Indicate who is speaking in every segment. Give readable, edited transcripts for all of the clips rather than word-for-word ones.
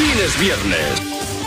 Speaker 1: fin es viernes.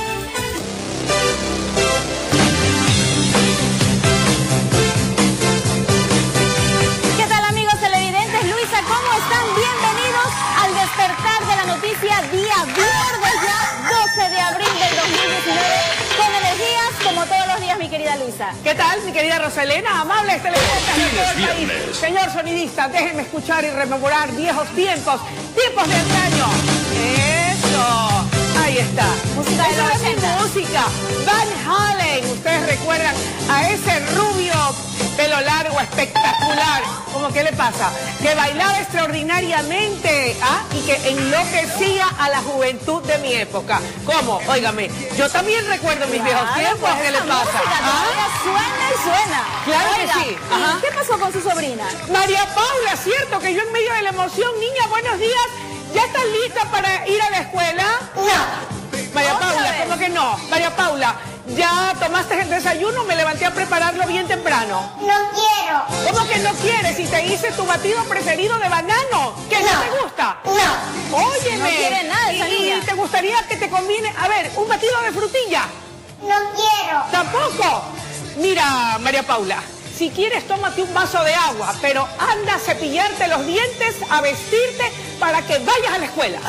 Speaker 2: ¿Qué tal, amigos televidentes? Luisa, ¿cómo están? Bienvenidos al despertar de la noticia, día viernes ya, 12 de abril del 2019, con energías como todos los días, mi querida Luisa.
Speaker 3: ¿Qué tal, mi querida Roselena? Amables televidentes de todo el país.
Speaker 1: Viernes.
Speaker 3: Señor sonidista, déjenme escuchar y rememorar viejos tiempos, tiempos de antaño. ¡Eso! Ahí está.
Speaker 2: Música de los
Speaker 3: Esa es mi
Speaker 2: 80.
Speaker 3: música. Van Halen. Ustedes recuerdan a ese rubio pelo largo, espectacular. ¿Cómo qué le pasa? Que bailaba extraordinariamente, y que enloquecía a la juventud de mi época. ¿Cómo? Óigame, yo también recuerdo mis viejos tiempos. ¿Qué le pasa?
Speaker 2: Todavía suena y suena.
Speaker 3: Claro que
Speaker 2: Oiga,
Speaker 3: sí.
Speaker 2: ¿y
Speaker 3: Ajá.
Speaker 2: qué pasó con su sobrina?
Speaker 3: María Paula, ¿cierto? Que yo en medio de la emoción, niña, buenos días. ¿Ya estás lista para ir a la escuela?
Speaker 2: No.
Speaker 3: María
Speaker 2: Otra
Speaker 3: Paula,
Speaker 2: vez.
Speaker 3: ¿cómo que no? María Paula, ¿ya tomaste el desayuno? Me levanté a prepararlo bien temprano.
Speaker 4: No quiero.
Speaker 3: ¿Cómo que no quieres? Si te hice tu batido preferido de banano, ¿que no te gusta?
Speaker 4: No.
Speaker 3: Óyeme.
Speaker 2: No quiere nada esa
Speaker 3: ¿Y
Speaker 2: niña.
Speaker 3: te gustaría que te combine, a ver, un batido de frutilla?
Speaker 4: No quiero.
Speaker 3: ¿Tampoco? Mira, María Paula, si quieres tómate un vaso de agua, pero anda a cepillarte los dientes, a vestirte para que vayas a la escuela.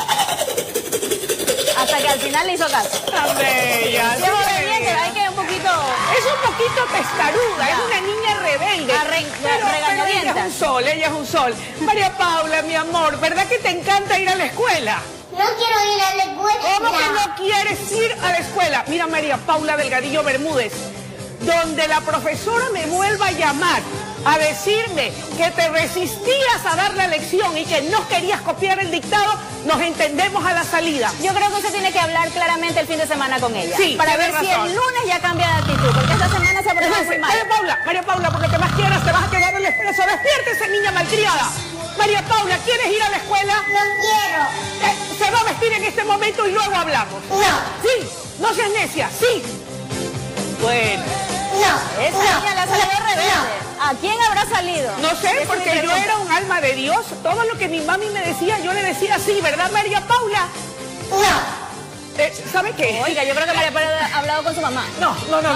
Speaker 2: Hasta que al final le hizo caso.
Speaker 3: Tan bella.
Speaker 2: Qué obediente, hay que un poquito...
Speaker 3: Es un poquito testaruda,
Speaker 2: Ya.
Speaker 3: es una niña rebelde. Pero
Speaker 2: regañadientas.
Speaker 3: ella es un sol, ella es un sol. María Paula, mi amor, ¿verdad que te encanta ir a la escuela?
Speaker 4: No quiero ir a la escuela.
Speaker 3: ¿Cómo que no quieres ir a la escuela? Mira, María Paula Delgadillo Bermúdez, donde la profesora me vuelva a llamar a decirme que te resistías a dar la lección y que no querías copiar el dictado, nos entendemos a la salida.
Speaker 2: Yo creo que usted tiene que hablar claramente el fin de semana con ella.
Speaker 3: Sí,
Speaker 2: para ver
Speaker 3: tiene
Speaker 2: si
Speaker 3: razón.
Speaker 2: el lunes ya cambia de actitud, porque esta semana se ha portado muy mal.
Speaker 3: María Paula, por lo que más quieras, te vas a quedar en el expreso. Despiértese, niña malcriada. María Paula, ¿quieres ir a la escuela?
Speaker 4: No quiero.
Speaker 3: Se va a vestir en este momento y luego hablamos.
Speaker 4: No.
Speaker 3: Sí, no seas necia, sí. Bueno,
Speaker 4: No.
Speaker 2: Esa niña la salió rebelde. ¿A quién habrá salido?
Speaker 3: no sé,
Speaker 2: Esa es mi
Speaker 3: porque yo
Speaker 2: pregunta.
Speaker 3: era un alma de Dios. Todo lo que mi mami me decía, yo le decía así, ¿verdad, María Paula?
Speaker 4: No.
Speaker 3: ¿Sabe qué?
Speaker 2: Oiga, yo creo que María Paula ha hablado con su mamá.
Speaker 3: No.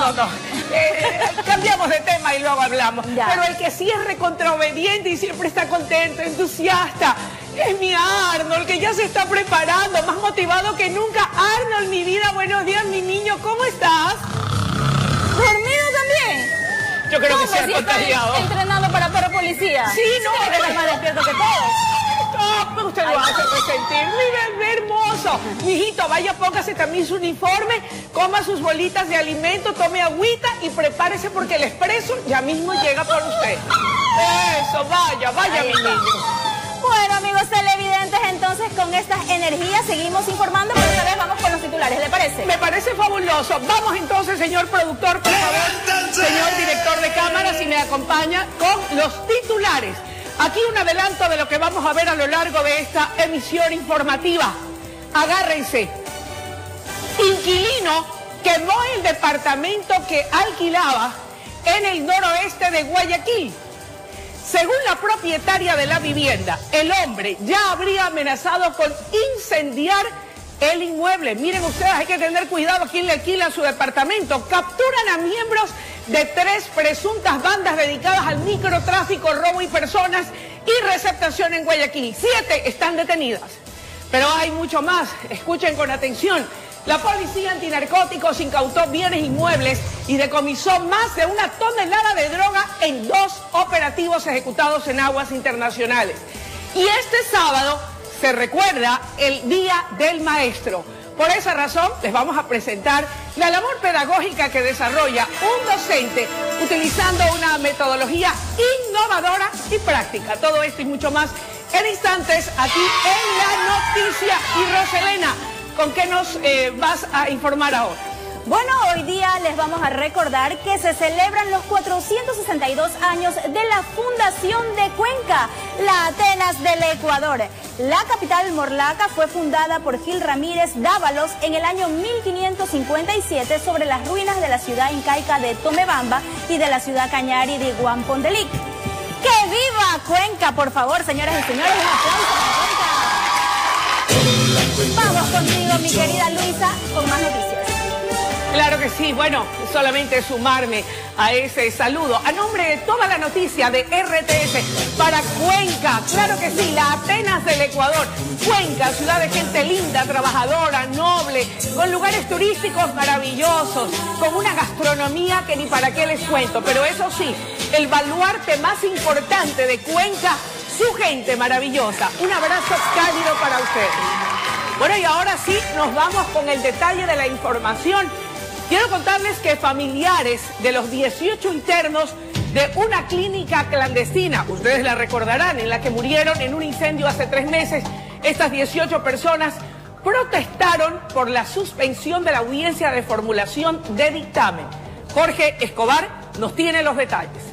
Speaker 3: Cambiamos de tema y luego hablamos.
Speaker 2: Ya.
Speaker 3: Pero el que sí es recontraobediente y siempre está contento, entusiasta, es mi Arnold, que ya se está preparando, más motivado que nunca. Arnold, mi vida, buenos días, mi niño, ¿cómo estás?
Speaker 2: ¿Dormido también?
Speaker 3: Yo creo que
Speaker 2: ¿Cómo?
Speaker 3: se ha
Speaker 2: Si está
Speaker 3: contagiado.
Speaker 2: entrenando para perro policía.
Speaker 3: Sí, no,
Speaker 2: Creo que está más despierto que todos.
Speaker 3: No, usted lo hace resentir, mi bebé hermoso. Mijito, vaya, póngase también su uniforme, coma sus bolitas de alimento, tome agüita y prepárese porque el expreso ya mismo llega por usted. Eso, vaya,
Speaker 2: Ahí
Speaker 3: mi
Speaker 2: está.
Speaker 3: niño.
Speaker 2: Bueno, amigos televidentes, entonces con estas energías seguimos informando, pero esta vez vamos con los titulares, ¿le parece?
Speaker 3: Me parece fabuloso. Vamos entonces, señor productor, por favor, señor director de cámara, si me acompaña, con los titulares. Aquí un adelanto de lo que vamos a ver a lo largo de esta emisión informativa. Agárrense. Inquilino quemó el departamento que alquilaba en el noroeste de Guayaquil. Según la propietaria de la vivienda, el hombre ya habría amenazado con incendiar el inmueble. Miren ustedes, hay que tener cuidado a quién le alquila su departamento. Capturan a miembros de 3 presuntas bandas dedicadas al microtráfico, robo y personas y receptación en Guayaquil. 7 están detenidas. Pero hay mucho más. Escuchen con atención. La policía antinarcóticos incautó bienes inmuebles y decomisó más de 1 tonelada de droga en 2 operativos ejecutados en aguas internacionales. Y este sábado se recuerda el Día del Maestro. Por esa razón, les vamos a presentar la labor pedagógica que desarrolla un docente utilizando una metodología innovadora y práctica. Todo esto y mucho más en instantes aquí en La Noticia. Y Roselena, ¿con qué nos vas a informar ahora?
Speaker 2: Bueno, hoy día les vamos a recordar que se celebran los 462 años de la fundación de Cuenca, la Atenas del Ecuador. La capital Morlaca fue fundada por Gil Ramírez Dávalos en el año 1557 sobre las ruinas de la ciudad incaica de Tomebamba y de la ciudad cañari de Huampondelic. ¡Que viva Cuenca, por favor, señoras y señores! ¡Un aplauso para Cuenca! Vamos contigo, mi querida Luisa, con más noticias.
Speaker 3: Claro que sí, bueno, solamente sumarme a ese saludo. A nombre de toda la noticia de RTS para Cuenca, claro que sí, la Atenas del Ecuador. Cuenca, ciudad de gente linda, trabajadora, noble, con lugares turísticos maravillosos, con una gastronomía que ni para qué les cuento. Pero eso sí, el baluarte más importante de Cuenca, su gente maravillosa. Un abrazo cálido para ustedes. Bueno, y ahora sí, nos vamos con el detalle de la información. Quiero contarles que familiares de los 18 internos de una clínica clandestina, ustedes la recordarán, en la que murieron en un incendio hace 3 meses, estas 18 personas protestaron por la suspensión de la audiencia de formulación de dictamen. Jorge Escobar nos tiene los detalles.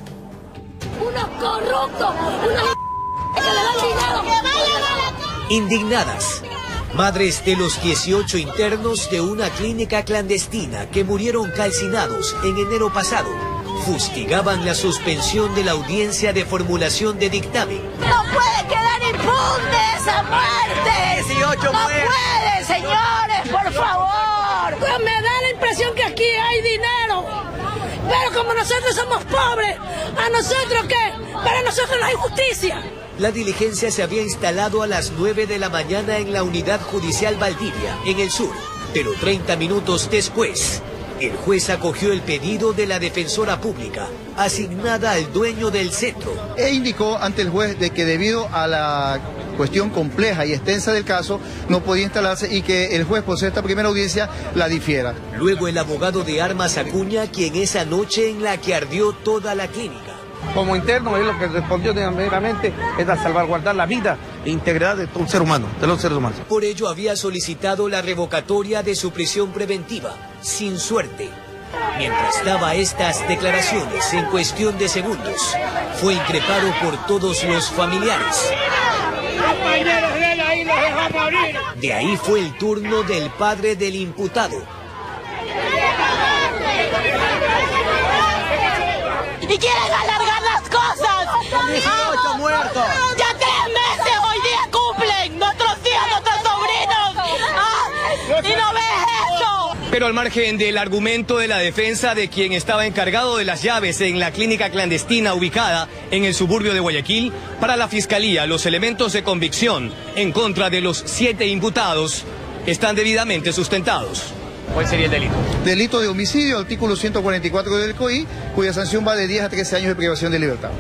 Speaker 1: Unos corruptos, unos que le dan dinero. ¡Que vayan a la calle!
Speaker 5: Indignadas, madres de los 18 internos de una clínica clandestina que murieron calcinados en enero pasado, fustigaban la suspensión de la audiencia de formulación de dictamen.
Speaker 1: ¡No puede quedar impune esa muerte!
Speaker 5: 18
Speaker 1: ¡No puede, señores, por favor!
Speaker 6: Pues me da la impresión que aquí hay dinero, pero como nosotros somos pobres, ¿a nosotros qué? Para nosotros no hay justicia.
Speaker 5: La diligencia se había instalado a las 9 de la mañana en la Unidad Judicial Valdivia, en el sur, pero 30 minutos después, el juez acogió el pedido de la defensora pública, asignada al dueño del centro.
Speaker 7: E indicó ante el juez de que debido a la cuestión compleja y extensa del caso, no podía instalarse y que el juez, por ser esta primera audiencia, la difiera.
Speaker 5: Luego el abogado de Armas Acuña, quien esa noche en la que ardió toda la clínica.
Speaker 8: Como interno, es lo que respondió meramente, es a salvaguardar la vida e integridad de todo ser humano, de los seres humanos.
Speaker 5: Por ello había solicitado la revocatoria de su prisión preventiva, sin suerte. Mientras daba estas declaraciones en cuestión de segundos, fue increpado por todos los familiares. De ahí fue el turno del padre del imputado.
Speaker 1: ¡Y quieren alargar las cosas!
Speaker 8: 18 muertos.
Speaker 1: ¡Ya 3 meses hoy día cumplen! ¡Nuestros hijos, nuestros sobrinos! ¡Ah! ¡Y no ves eso!
Speaker 9: Pero al margen del argumento de la defensa de quien estaba encargado de las llaves en la clínica clandestina ubicada en el suburbio de Guayaquil, para la Fiscalía los elementos de convicción en contra de los 7 imputados están debidamente sustentados. ¿Cuál sería el delito?
Speaker 7: Delito de homicidio, artículo 144 del COI, cuya sanción va de 10 a 13 años de privación de libertad.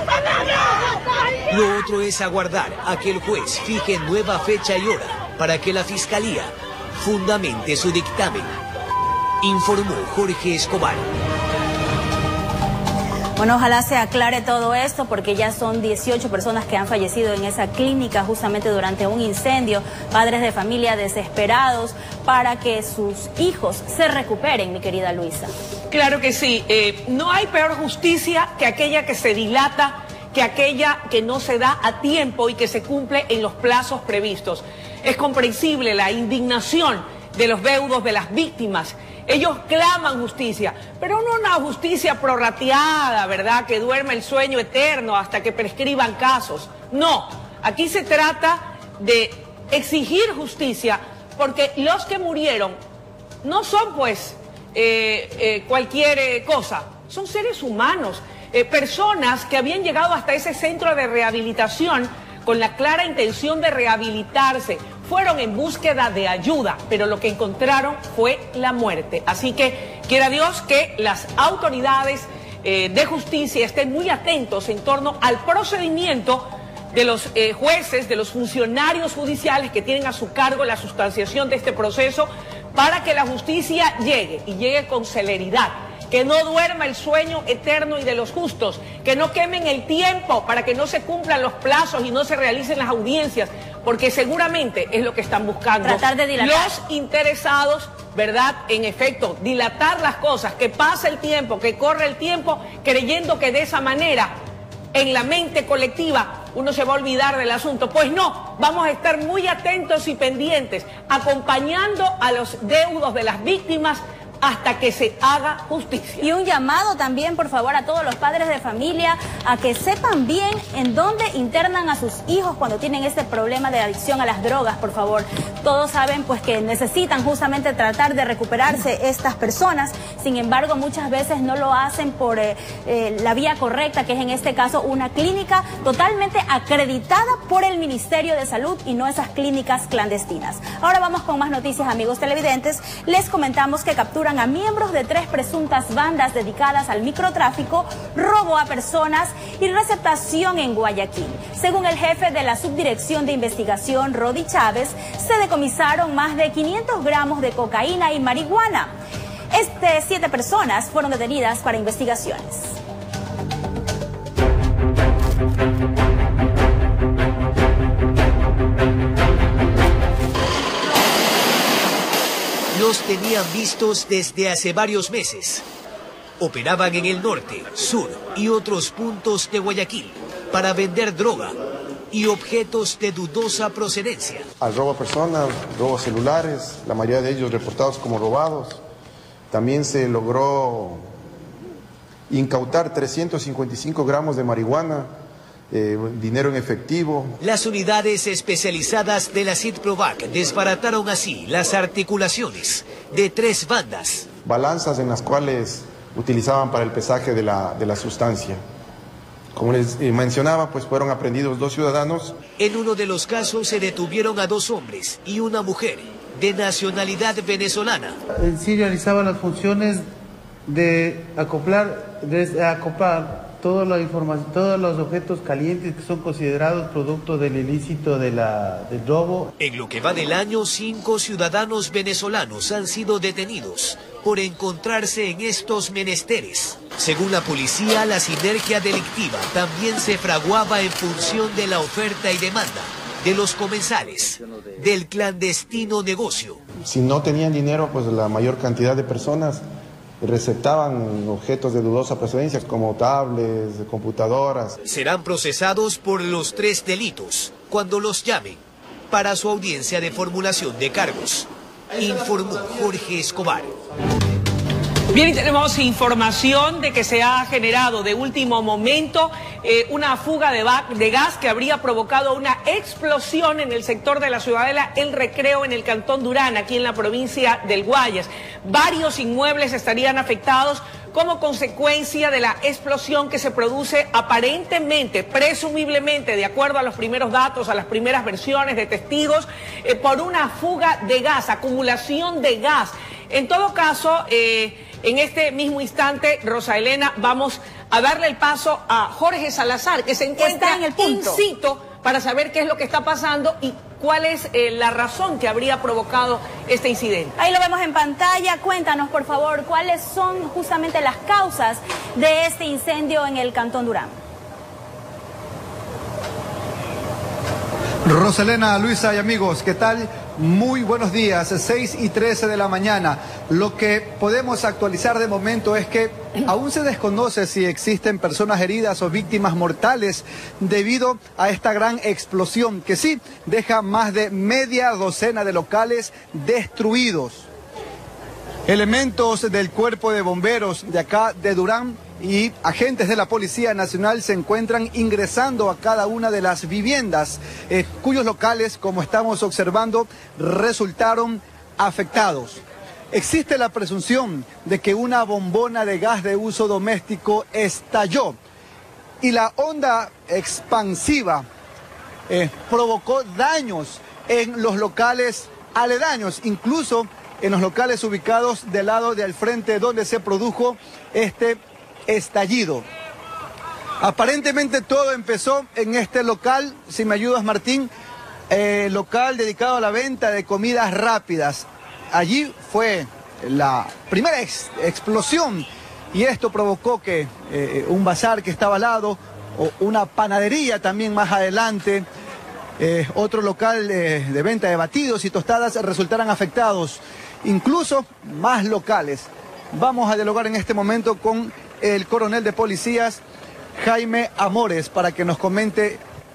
Speaker 5: Lo otro es aguardar a que el juez fije nueva fecha y hora para que la Fiscalía fundamente su dictamen. Informó Jorge Escobar.
Speaker 2: Bueno, ojalá se aclare todo esto porque ya son 18 personas que han fallecido en esa clínica justamente durante un incendio. Padres de familia desesperados para que sus hijos se recuperen, mi querida Luisa.
Speaker 3: Claro que sí. No hay peor justicia que aquella que se dilata, que aquella que no se da a tiempo y que se cumple en los plazos previstos. Es comprensible la indignación de los deudos de las víctimas. Ellos claman justicia, pero no una justicia prorrateada, ¿verdad? Que duerma el sueño eterno hasta que prescriban casos. No, aquí se trata de exigir justicia porque los que murieron no son pues cualquier cosa, son seres humanos, personas que habían llegado hasta ese centro de rehabilitación con la clara intención de rehabilitarse. Fueron en búsqueda de ayuda, pero lo que encontraron fue la muerte. Así que quiera Dios que las autoridades de justicia estén muy atentos en torno al procedimiento de los jueces, de los funcionarios judiciales que tienen a su cargo la sustanciación de este proceso para que la justicia llegue y llegue con celeridad. Que no duerma el sueño eterno y de los justos, que no quemen el tiempo para que no se cumplan los plazos y no se realicen las audiencias, porque seguramente es lo que están buscando.
Speaker 2: Tratar de dilatar.
Speaker 3: Los interesados, ¿verdad? En efecto, dilatar las cosas, que pase el tiempo, que corre el tiempo, creyendo que de esa manera, en la mente colectiva, uno se va a olvidar del asunto. Pues no, vamos a estar muy atentos y pendientes, acompañando a los deudos de las víctimas hasta que se haga justicia.
Speaker 2: Y un llamado también, por favor, a todos los padres de familia a que sepan bien en dónde internan a sus hijos cuando tienen este problema de adicción a las drogas, por favor. Todos saben pues que necesitan justamente tratar de recuperarse estas personas, sin embargo muchas veces no lo hacen por la vía correcta, que es en este caso una clínica totalmente acreditada por el Ministerio de Salud y no esas clínicas clandestinas. Ahora vamos con más noticias, amigos televidentes. Les comentamos que capturan a miembros de 3 presuntas bandas dedicadas al microtráfico, robo a personas y receptación en Guayaquil. Según el jefe de la Subdirección de Investigación, Rodi Chávez, se decomisaron más de 500 gramos de cocaína y marihuana. 7 personas fueron detenidas para investigaciones.
Speaker 5: Los tenían vistos desde hace varios meses. Operaban en el norte, sur y otros puntos de Guayaquil para vender droga y objetos de dudosa procedencia.
Speaker 10: Al robo a personas, robo a celulares, la mayoría de ellos reportados como robados. También se logró incautar 355 gramos de marihuana, dinero en efectivo.
Speaker 5: Las unidades especializadas de la CIDPROVAC desbarataron así las articulaciones de 3 bandas.
Speaker 10: Balanzas en las cuales utilizaban para el pesaje de la sustancia. Como les mencionaba, pues fueron aprehendidos 2 ciudadanos.
Speaker 5: En uno de los casos se detuvieron a 2 hombres y una mujer de nacionalidad venezolana.
Speaker 11: Sí realizaba las funciones de acoplar toda la información, todos los objetos calientes que son considerados producto del ilícito del robo.
Speaker 5: En lo que va del año, 5 ciudadanos venezolanos han sido detenidos por encontrarse en estos menesteres. Según la policía, la sinergia delictiva también se fraguaba en función de la oferta y demanda de los comensales del clandestino negocio.
Speaker 10: Si no tenían dinero, pues la mayor cantidad de personas receptaban objetos de dudosa procedencia como tablets, computadoras.
Speaker 5: Serán procesados por los 3 delitos cuando los llamen para su audiencia de formulación de cargos, informó Jorge Escobar.
Speaker 3: Bien, y tenemos información de que se ha generado de último momento una fuga de gas que habría provocado una explosión en el sector de la Ciudadela El Recreo en el Cantón Durán, aquí en la provincia del Guayas. Varios inmuebles estarían afectados como consecuencia de la explosión que se produce aparentemente, presumiblemente, de acuerdo a los primeros datos, a las primeras versiones de testigos, por una fuga de gas, acumulación de gas. En todo caso, en este mismo instante, Rosa Elena, vamos a darle el paso a Jorge Salazar, que se encuentra
Speaker 2: en el punto
Speaker 3: in situ para saber qué es lo que está pasando y cuál es la razón que habría provocado este incidente.
Speaker 2: Ahí lo vemos en pantalla. Cuéntanos, por favor, cuáles son justamente las causas de este incendio en el Cantón Durán.
Speaker 12: Roselena, Luisa y amigos, ¿qué tal? Muy buenos días, 6:13 de la mañana. Lo que podemos actualizar de momento es que aún se desconoce si existen personas heridas o víctimas mortales debido a esta gran explosión que sí deja más de media docena de locales destruidos. Elementos del cuerpo de bomberos de acá de Durán y agentes de la Policía Nacional se encuentran ingresando a cada una de las viviendas cuyos locales, como estamos observando, resultaron afectados. Existe la presunción de que una bombona de gas de uso doméstico estalló y la onda expansiva provocó daños en los locales aledaños, incluso en los locales ubicados del lado del frente donde se produjo este estallido. Aparentemente todo empezó en este local, si me ayudas Martín, local dedicado a la venta de comidas rápidas. Allí fue la primera explosión y esto provocó que un bazar que estaba al lado, o una panadería también más adelante, otro local de venta de batidos y tostadas resultaran afectados, incluso más locales. Vamos a dialogar en este momento con el coronel de policías, Jaime Amores, para que nos comente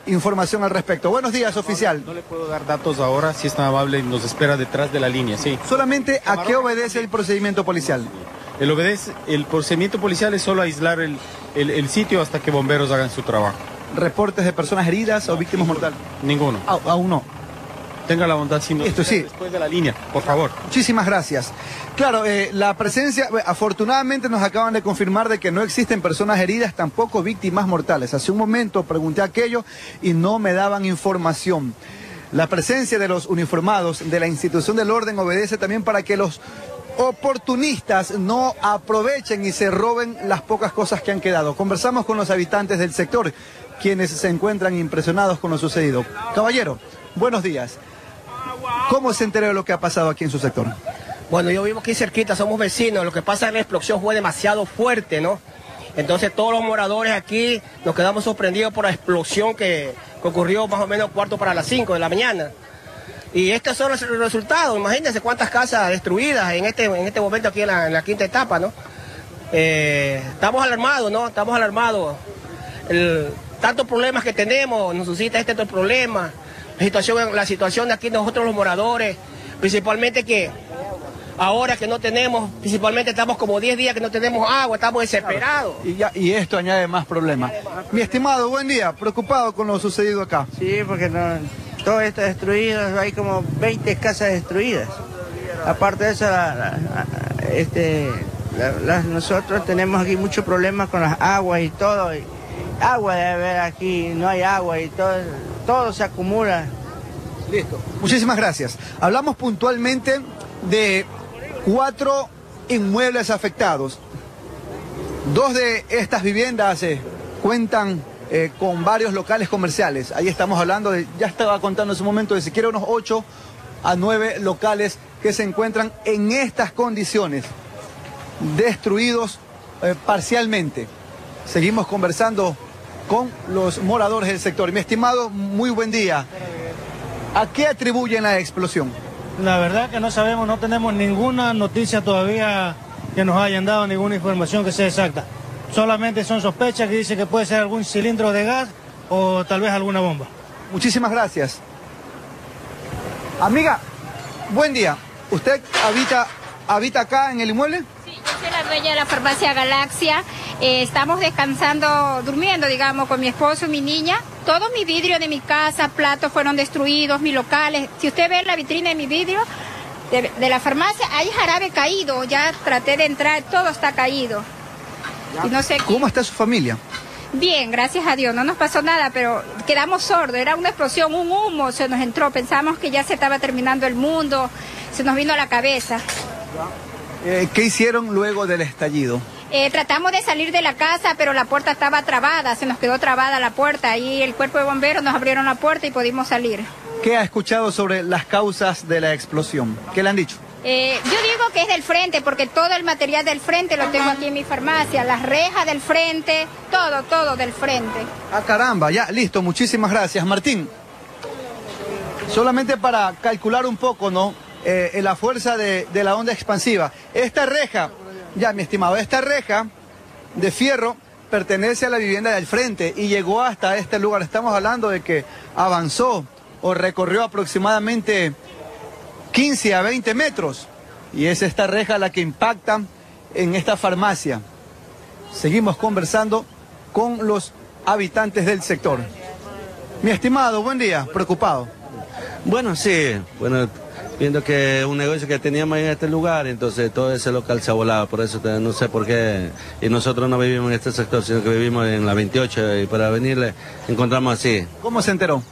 Speaker 12: información al respecto. Buenos días, oficial.
Speaker 13: No le puedo dar datos ahora, si es tan amable, nos espera detrás de la línea, sí.
Speaker 12: Solamente, ¿a qué obedece el procedimiento policial?
Speaker 13: El procedimiento policial es solo aislar el sitio hasta que bomberos hagan su trabajo.
Speaker 12: ¿Reportes de personas heridas o víctimas mortales?
Speaker 13: Ninguno.
Speaker 12: Aún no.
Speaker 13: Tenga la bondad, si no,
Speaker 12: esto sí.
Speaker 13: Después de la línea, por favor.
Speaker 12: Muchísimas gracias. Claro, la presencia, afortunadamente nos acaban de confirmar de que no existen personas heridas, tampoco víctimas mortales. Hace un momento pregunté aquello y no me daban información. La presencia de los uniformados de la institución del orden obedece también para que los oportunistas no aprovechen y se roben las pocas cosas que han quedado. Conversamos con los habitantes del sector, quienes se encuentran impresionados con lo sucedido. Caballero, buenos días. ¿Cómo se enteró de lo que ha pasado aquí en su sector?
Speaker 14: Bueno, yo vivo aquí cerquita, somos vecinos. Lo que pasa es que la explosión fue demasiado fuerte, ¿no? Entonces todos los moradores aquí nos quedamos sorprendidos por la explosión que ocurrió más o menos 4:45 de la mañana. Y estos son los resultados. Imagínense cuántas casas destruidas en este momento aquí en la quinta etapa, ¿no? Estamos alarmados, ¿no? Estamos alarmados. Tantos problemas que tenemos, nos suscita este problema. La situación de aquí nosotros los moradores, principalmente que ahora que no tenemos, principalmente estamos como 10 días que no tenemos agua, estamos desesperados.
Speaker 12: Y esto añade más problemas. Mi estimado, buen día, preocupado con lo sucedido acá.
Speaker 15: Sí, porque todo está destruido, hay como 20 casas destruidas. Aparte de eso, nosotros tenemos aquí muchos problemas con las aguas y todo. Agua debe haber aquí, no hay agua y todo se acumula.
Speaker 12: Listo. Muchísimas gracias. Hablamos puntualmente de 4 inmuebles afectados. 2 de estas viviendas cuentan con varios locales comerciales. Ahí estamos hablando de, ya estaba contando en su momento, de siquiera unos 8 a 9 locales que se encuentran en estas condiciones, destruidos parcialmente. Seguimos conversando con los moradores del sector. Mi estimado, muy buen día. ¿A qué atribuyen la explosión?
Speaker 16: La verdad que no sabemos, no tenemos ninguna noticia todavía que nos hayan dado, ninguna información que sea exacta. Solamente son sospechas que dicen que puede ser algún cilindro de gas o tal vez alguna bomba.
Speaker 12: Muchísimas gracias. Amiga, buen día. ¿Usted habita acá en el inmueble?
Speaker 17: Sí, yo soy la dueña de la farmacia Galaxia. Estamos descansando, durmiendo, digamos, con mi esposo y mi niña. Todos mis vidrios de mi casa, platos fueron destruidos, mis locales. Si usted ve la vitrina de mi vidrio de la farmacia, hay jarabe caído. Ya traté de entrar, todo está caído. Y no sé
Speaker 12: ¿Cómo está su familia?
Speaker 17: Bien, gracias a Dios, no nos pasó nada, pero quedamos sordos. Era una explosión, un humo se nos entró. Pensamos que ya se estaba terminando el mundo, se nos vino a la cabeza.
Speaker 12: ¿Qué hicieron luego del estallido?
Speaker 17: Tratamos de salir de la casa, pero la puerta estaba trabada, se nos quedó trabada la puerta y el cuerpo de bomberos nos abrieron la puerta y pudimos salir.
Speaker 12: ¿Qué ha escuchado sobre las causas de la explosión? ¿Qué le han dicho?
Speaker 17: Yo digo que es del frente, porque todo el material del frente lo tengo aquí en mi farmacia, las rejas del frente, todo del frente.
Speaker 12: Ah, caramba, ya, listo, muchísimas gracias. Martín, solamente para calcular un poco, ¿no? La fuerza de la onda expansiva. Esta reja, ya mi estimado, esta reja de fierro pertenece a la vivienda del frente y llegó hasta este lugar. Estamos hablando de que avanzó o recorrió aproximadamente 15 a 20 metros. Y es esta reja la que impacta en esta farmacia. Seguimos conversando con los habitantes del sector. Mi estimado, buen día, preocupado.
Speaker 18: Bueno, sí, bueno, viendo que un negocio que teníamos en este lugar, entonces todo ese local se ha volado, por eso no sé por qué, y nosotros no vivimos en este sector, sino que vivimos en la 28, y para venirle encontramos así.
Speaker 12: ¿Cómo se enteró?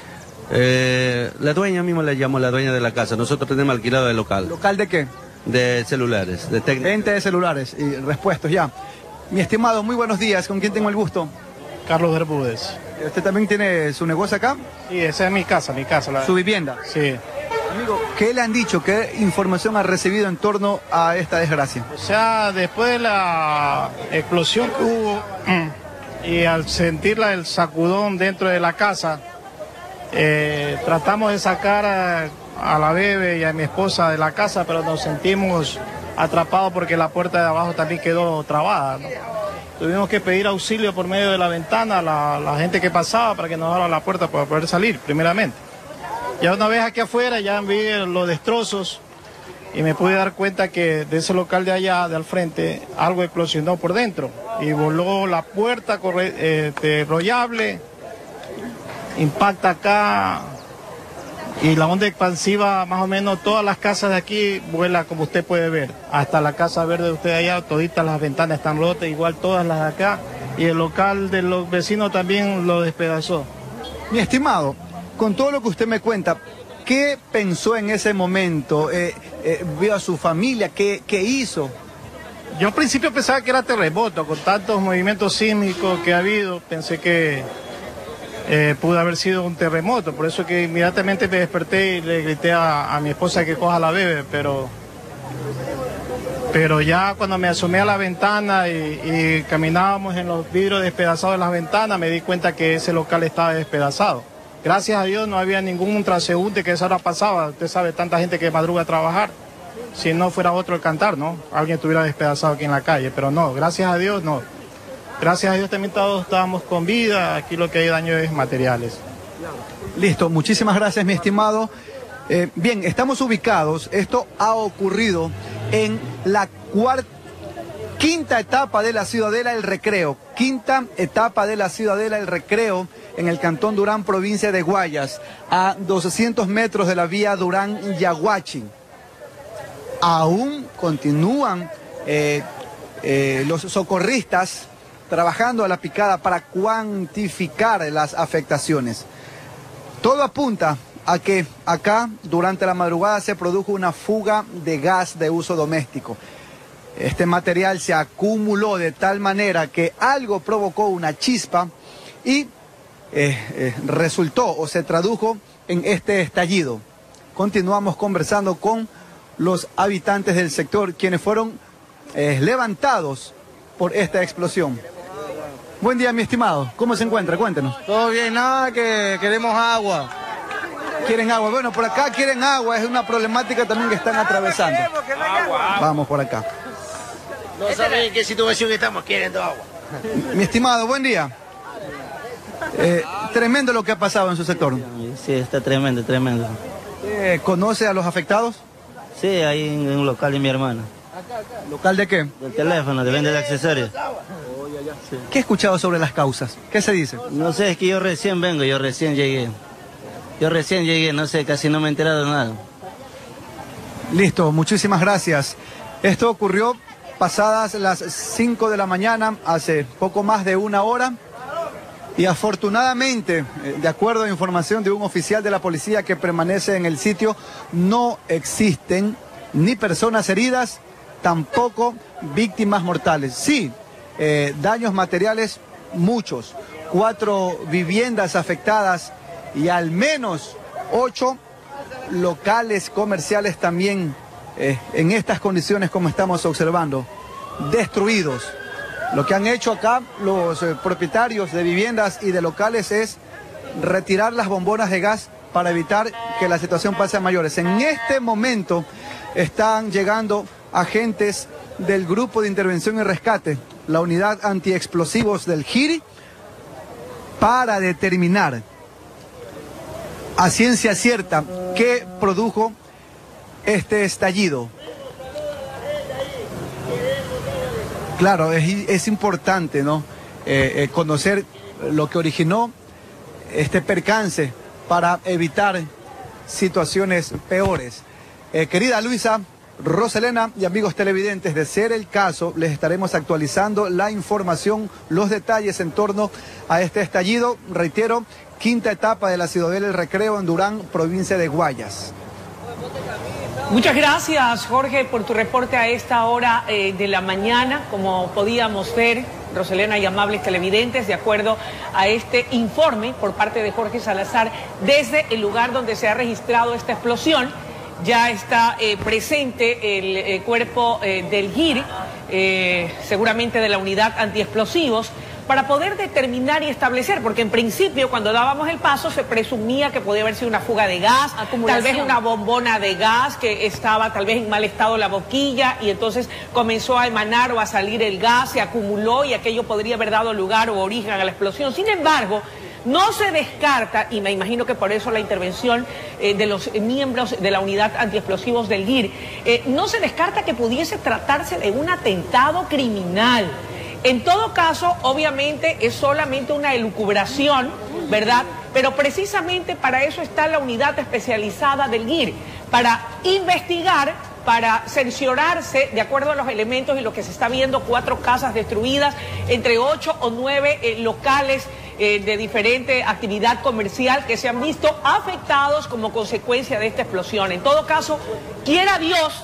Speaker 18: La dueña misma le llamó, la dueña de la casa. Nosotros tenemos alquilado el local.
Speaker 12: ¿Local de qué?
Speaker 18: De celulares, de técnica.
Speaker 12: Venta de celulares y repuestos, ya. Mi estimado, muy buenos días. ¿Con quién tengo el gusto?
Speaker 16: Carlos Bermúdez.
Speaker 12: ¿Usted también tiene su negocio acá?
Speaker 16: Sí, esa es mi casa.
Speaker 12: ¿Su vivienda?
Speaker 16: Sí.
Speaker 12: Amigo, ¿qué le han dicho? ¿Qué información ha recibido en torno a esta desgracia?
Speaker 16: O sea, después de la explosión que hubo y al sentir el sacudón dentro de la casa, tratamos de sacar a la bebé y a mi esposa de la casa, pero nos sentimos atrapados porque la puerta de abajo también quedó trabada, ¿no?
Speaker 13: Tuvimos que pedir auxilio por medio de la ventana a la gente que pasaba para que nos abra la puerta para poder salir, primeramente. Ya una vez aquí afuera ya vi los destrozos y me pude dar cuenta que de ese local de allá, de al frente, algo explosionó por dentro y voló la puerta enrollable, impacta acá y la onda expansiva, más o menos todas las casas de aquí vuela, como usted puede ver, hasta la casa verde de usted allá, toditas las ventanas están rotas, igual todas las de acá, y el local de los vecinos también lo despedazó.
Speaker 12: Mi estimado, con todo lo que usted me cuenta, ¿qué pensó en ese momento? ¿Vio a su familia? ¿Qué hizo?
Speaker 13: Yo al principio pensaba que era terremoto, con tantos movimientos sísmicos que ha habido, pensé que pudo haber sido un terremoto, por eso que inmediatamente me desperté y le grité a mi esposa que coja la bebé, pero ya cuando me asomé a la ventana y caminábamos en los vidrios despedazados de las ventanas, me di cuenta que ese local estaba despedazado. Gracias a Dios no había ningún transeúnte que esa hora pasaba, usted sabe, tanta gente que madruga a trabajar, si no fuera otro el cantar, ¿no? Alguien estuviera despedazado aquí en la calle, pero no, gracias a Dios no. Gracias a Dios también todos estábamos con vida, aquí lo que hay daño es materiales.
Speaker 12: Listo, muchísimas gracias, mi estimado. Bien, estamos ubicados, esto ha ocurrido en la quinta etapa de la Ciudadela El Recreo, quinta etapa de la Ciudadela El Recreo en el Cantón Durán, provincia de Guayas, a 200 metros de la vía Durán-Yaguachi. Aún continúan los socorristas trabajando a la picada para cuantificar las afectaciones. Todo apunta a que acá durante la madrugada se produjo una fuga de gas de uso doméstico. Este material se acumuló de tal manera que algo provocó una chispa y resultó o se tradujo en este estallido. Continuamos conversando con los habitantes del sector, quienes fueron levantados por esta explosión. Buen día, mi estimado. ¿Cómo se encuentra? Cuéntenos.
Speaker 19: Todo bien, nada, que queremos agua.
Speaker 12: ¿Quieren agua? Bueno, por acá quieren agua, es una problemática también que están atravesando. Vamos por acá.
Speaker 19: No saben en qué situación estamos, queriendo agua.
Speaker 12: Mi estimado, buen día. Tremendo lo que ha pasado en su sector.
Speaker 20: Sí, está tremendo, tremendo.
Speaker 12: ¿Conoce a los afectados?
Speaker 20: Sí, ahí en un local de mi hermana.
Speaker 12: ¿Local de qué?
Speaker 20: Del teléfono, de venta de accesorios.
Speaker 12: Sí. ¿Qué he escuchado sobre las causas? ¿Qué se dice?
Speaker 20: No sé, es que yo recién vengo, yo recién llegué, no sé, casi no me he enterado de nada.
Speaker 12: Listo, muchísimas gracias. Esto ocurrió pasadas las 5 de la mañana, hace poco más de una hora. Y afortunadamente, de acuerdo a información de un oficial de la policía que permanece en el sitio, no existen ni personas heridas, tampoco víctimas mortales. Sí, daños materiales muchos, 4 viviendas afectadas y al menos 8 locales comerciales también en estas condiciones como estamos observando, destruidos. Lo que han hecho acá los propietarios de viviendas y de locales es retirar las bombonas de gas para evitar que la situación pase a mayores. En este momento están llegando agentes del Grupo de Intervención y Rescate, la unidad antiexplosivos del GIRI, para determinar a ciencia cierta qué produjo este estallido. Claro, es importante, ¿no? Conocer lo que originó este percance para evitar situaciones peores. Querida Luisa, Roselena y amigos televidentes, de ser el caso, les estaremos actualizando la información, los detalles en torno a este estallido. Reitero, quinta etapa de la Ciudadela El Recreo en Durán, provincia de Guayas.
Speaker 3: Muchas gracias, Jorge, por tu reporte a esta hora de la mañana. Como podíamos ver, Roselena y amables televidentes, de acuerdo a este informe por parte de Jorge Salazar, desde el lugar donde se ha registrado esta explosión, ya está presente el cuerpo del GIRI, seguramente de la unidad antiexplosivos, para poder determinar y establecer, porque en principio cuando dábamos el paso se presumía que podía haber sido una fuga de gas, tal vez una bombona de gas que estaba tal vez en mal estado la boquilla y entonces comenzó a emanar o a salir el gas, se acumuló y aquello podría haber dado lugar o origen a la explosión. Sin embargo, no se descarta, y me imagino que por eso la intervención de los miembros de la unidad antiexplosivos del GIR, no se descarta que pudiese tratarse de un atentado criminal. En todo caso, obviamente, es solamente una elucubración, ¿verdad? Pero precisamente para eso está la unidad especializada del GIR, para investigar, para cerciorarse, de acuerdo a los elementos y lo que se está viendo, 4 casas destruidas, entre 8 o 9 locales de diferente actividad comercial que se han visto afectados como consecuencia de esta explosión. En todo caso, quiera Dios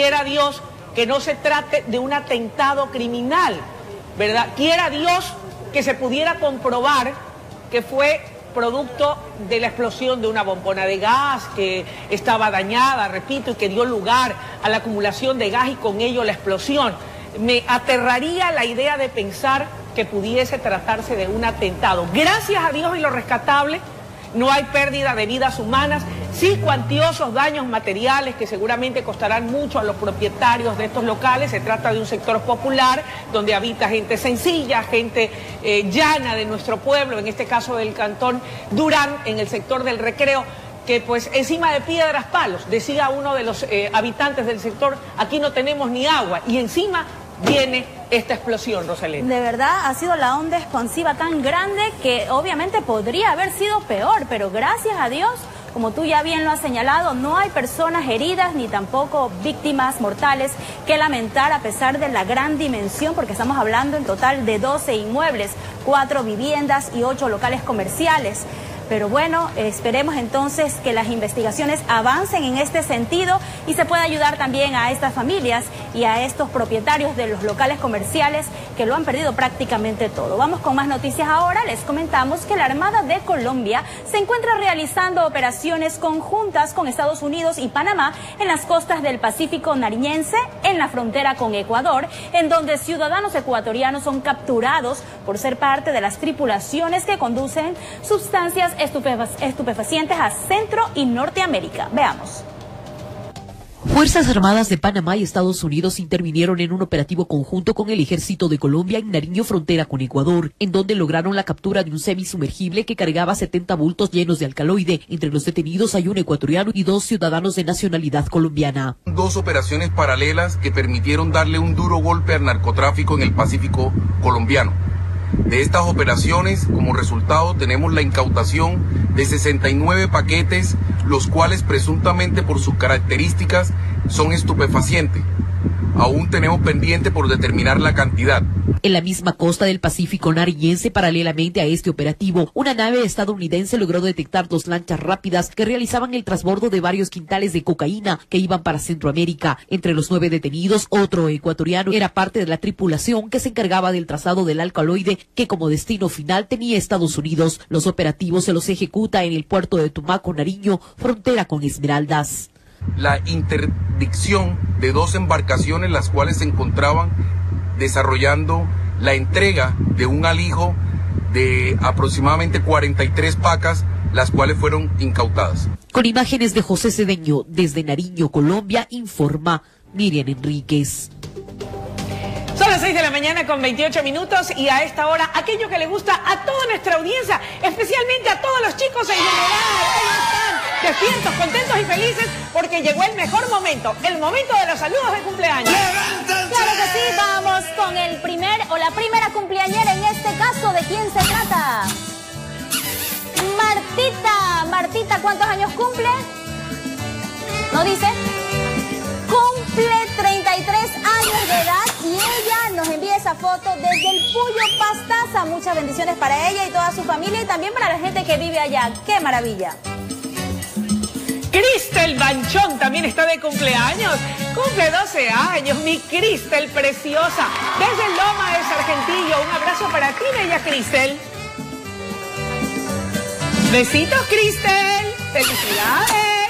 Speaker 3: que no se trate de un atentado criminal, ¿verdad? Quiera Dios que se pudiera comprobar que fue producto de la explosión de una bombona de gas que estaba dañada, repito, y que dio lugar a la acumulación de gas y con ello la explosión. Me aterraría la idea de pensar que pudiese tratarse de un atentado. Gracias a Dios y lo rescatable, no hay pérdida de vidas humanas, sí cuantiosos daños materiales que seguramente costarán mucho a los propietarios de estos locales. Se trata de un sector popular donde habita gente sencilla, gente llana de nuestro pueblo, en este caso del cantón Durán, en el sector del Recreo, que pues encima de piedras palos, decía uno de los habitantes del sector, aquí no tenemos ni agua y encima viene esta explosión, Rosalén.
Speaker 2: De verdad, ha sido la onda expansiva tan grande que obviamente podría haber sido peor, pero gracias a Dios, como tú ya bien lo has señalado, no hay personas heridas ni tampoco víctimas mortales que lamentar a pesar de la gran dimensión, porque estamos hablando en total de 12 inmuebles, 4 viviendas y 8 locales comerciales. Pero bueno, esperemos entonces que las investigaciones avancen en este sentido y se pueda ayudar también a estas familias y a estos propietarios de los locales comerciales que lo han perdido prácticamente todo. Vamos con más noticias ahora. Les comentamos que la Armada de Colombia se encuentra realizando operaciones conjuntas con Estados Unidos y Panamá en las costas del Pacífico nariñense, en la frontera con Ecuador, en donde ciudadanos ecuatorianos son capturados por ser parte de las tripulaciones que conducen sustancias estupefacientes a Centro y Norteamérica. Veamos.
Speaker 21: Fuerzas Armadas de Panamá y Estados Unidos intervinieron en un operativo conjunto con el Ejército de Colombia en Nariño, frontera con Ecuador, en donde lograron la captura de un semisumergible que cargaba 70 bultos llenos de alcaloide. Entre los detenidos hay un ecuatoriano y 2 ciudadanos de nacionalidad colombiana.
Speaker 22: 2 operaciones paralelas que permitieron darle un duro golpe al narcotráfico en el Pacífico colombiano. De estas operaciones, como resultado, tenemos la incautación de 69 paquetes, los cuales presuntamente por sus características son estupefacientes. Aún tenemos pendiente por determinar la cantidad.
Speaker 21: En la misma costa del Pacífico nariñense, paralelamente a este operativo, una nave estadounidense logró detectar 2 lanchas rápidas que realizaban el transbordo de varios quintales de cocaína que iban para Centroamérica. Entre los 9 detenidos, otro ecuatoriano era parte de la tripulación que se encargaba del trazado del alcaloide que como destino final tenía Estados Unidos. Los operativos se los ejecuta en el puerto de Tumaco, Nariño, frontera con Esmeraldas.
Speaker 22: La interdicción de 2 embarcaciones, las cuales se encontraban desarrollando la entrega de un alijo de aproximadamente 43 pacas, las cuales fueron incautadas.
Speaker 21: Con imágenes de José Cedeño, desde Nariño, Colombia, informa Miriam Enríquez.
Speaker 3: Son las 6 de la mañana con 28 minutos y a esta hora aquello que le gusta a toda nuestra audiencia, especialmente a todos los chicos en general. Ahí están, despiertos, contentos y felices porque llegó el mejor momento, el momento de los saludos de cumpleaños.
Speaker 2: ¡Levántense! Claro que sí, vamos con el primer o la primera cumpleañera en este caso. ¿De quién se trata? Martita. Martita, ¿cuántos años cumple? ¿No dice? Cumple 33 años de edad y ella nos envía esa foto desde el Puyo Pastaza. Muchas bendiciones para ella y toda su familia y también para la gente que vive allá. ¡Qué maravilla!
Speaker 3: Cristel Banchón también está de cumpleaños. Cumple 12 años, mi Cristel preciosa. Desde Loma de Sargentillo, un abrazo para ti, bella Cristel. Besitos, Cristel. Felicidades.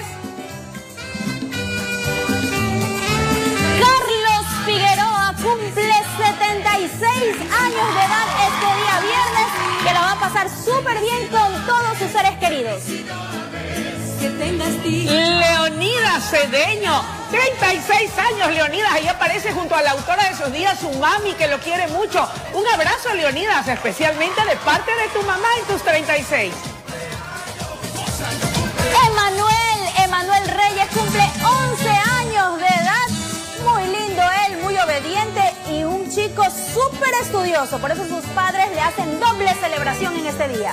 Speaker 2: Carlos Figueroa cumple 76 años de edad este día súper bien con todos sus seres queridos.
Speaker 3: Leonidas Cedeño, 36 años, Leonidas, ahí aparece junto a la autora de esos días, su mami, que lo quiere mucho. Un abrazo, Leonidas, especialmente de parte de tu mamá en tus 36.
Speaker 2: Emanuel Reyes cumple 11 años de edad, muy lindo él, muy obediente y un chico súper estudioso, por eso sus padres le hacen doble celebración en este día.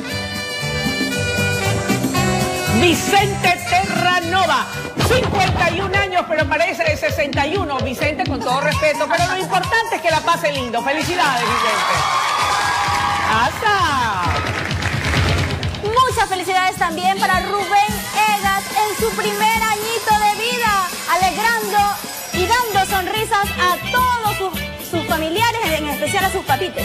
Speaker 3: Vicente Terranova, 51 años, pero parece de 61. Vicente, con todo respeto, pero lo importante es que la pase lindo. Felicidades, Vicente. ¡Hasta!
Speaker 2: Muchas felicidades también para Rubén Egas en su primer añito de vida, alegrando y dando sonrisas a todos sus familiares, en especial a sus papitos.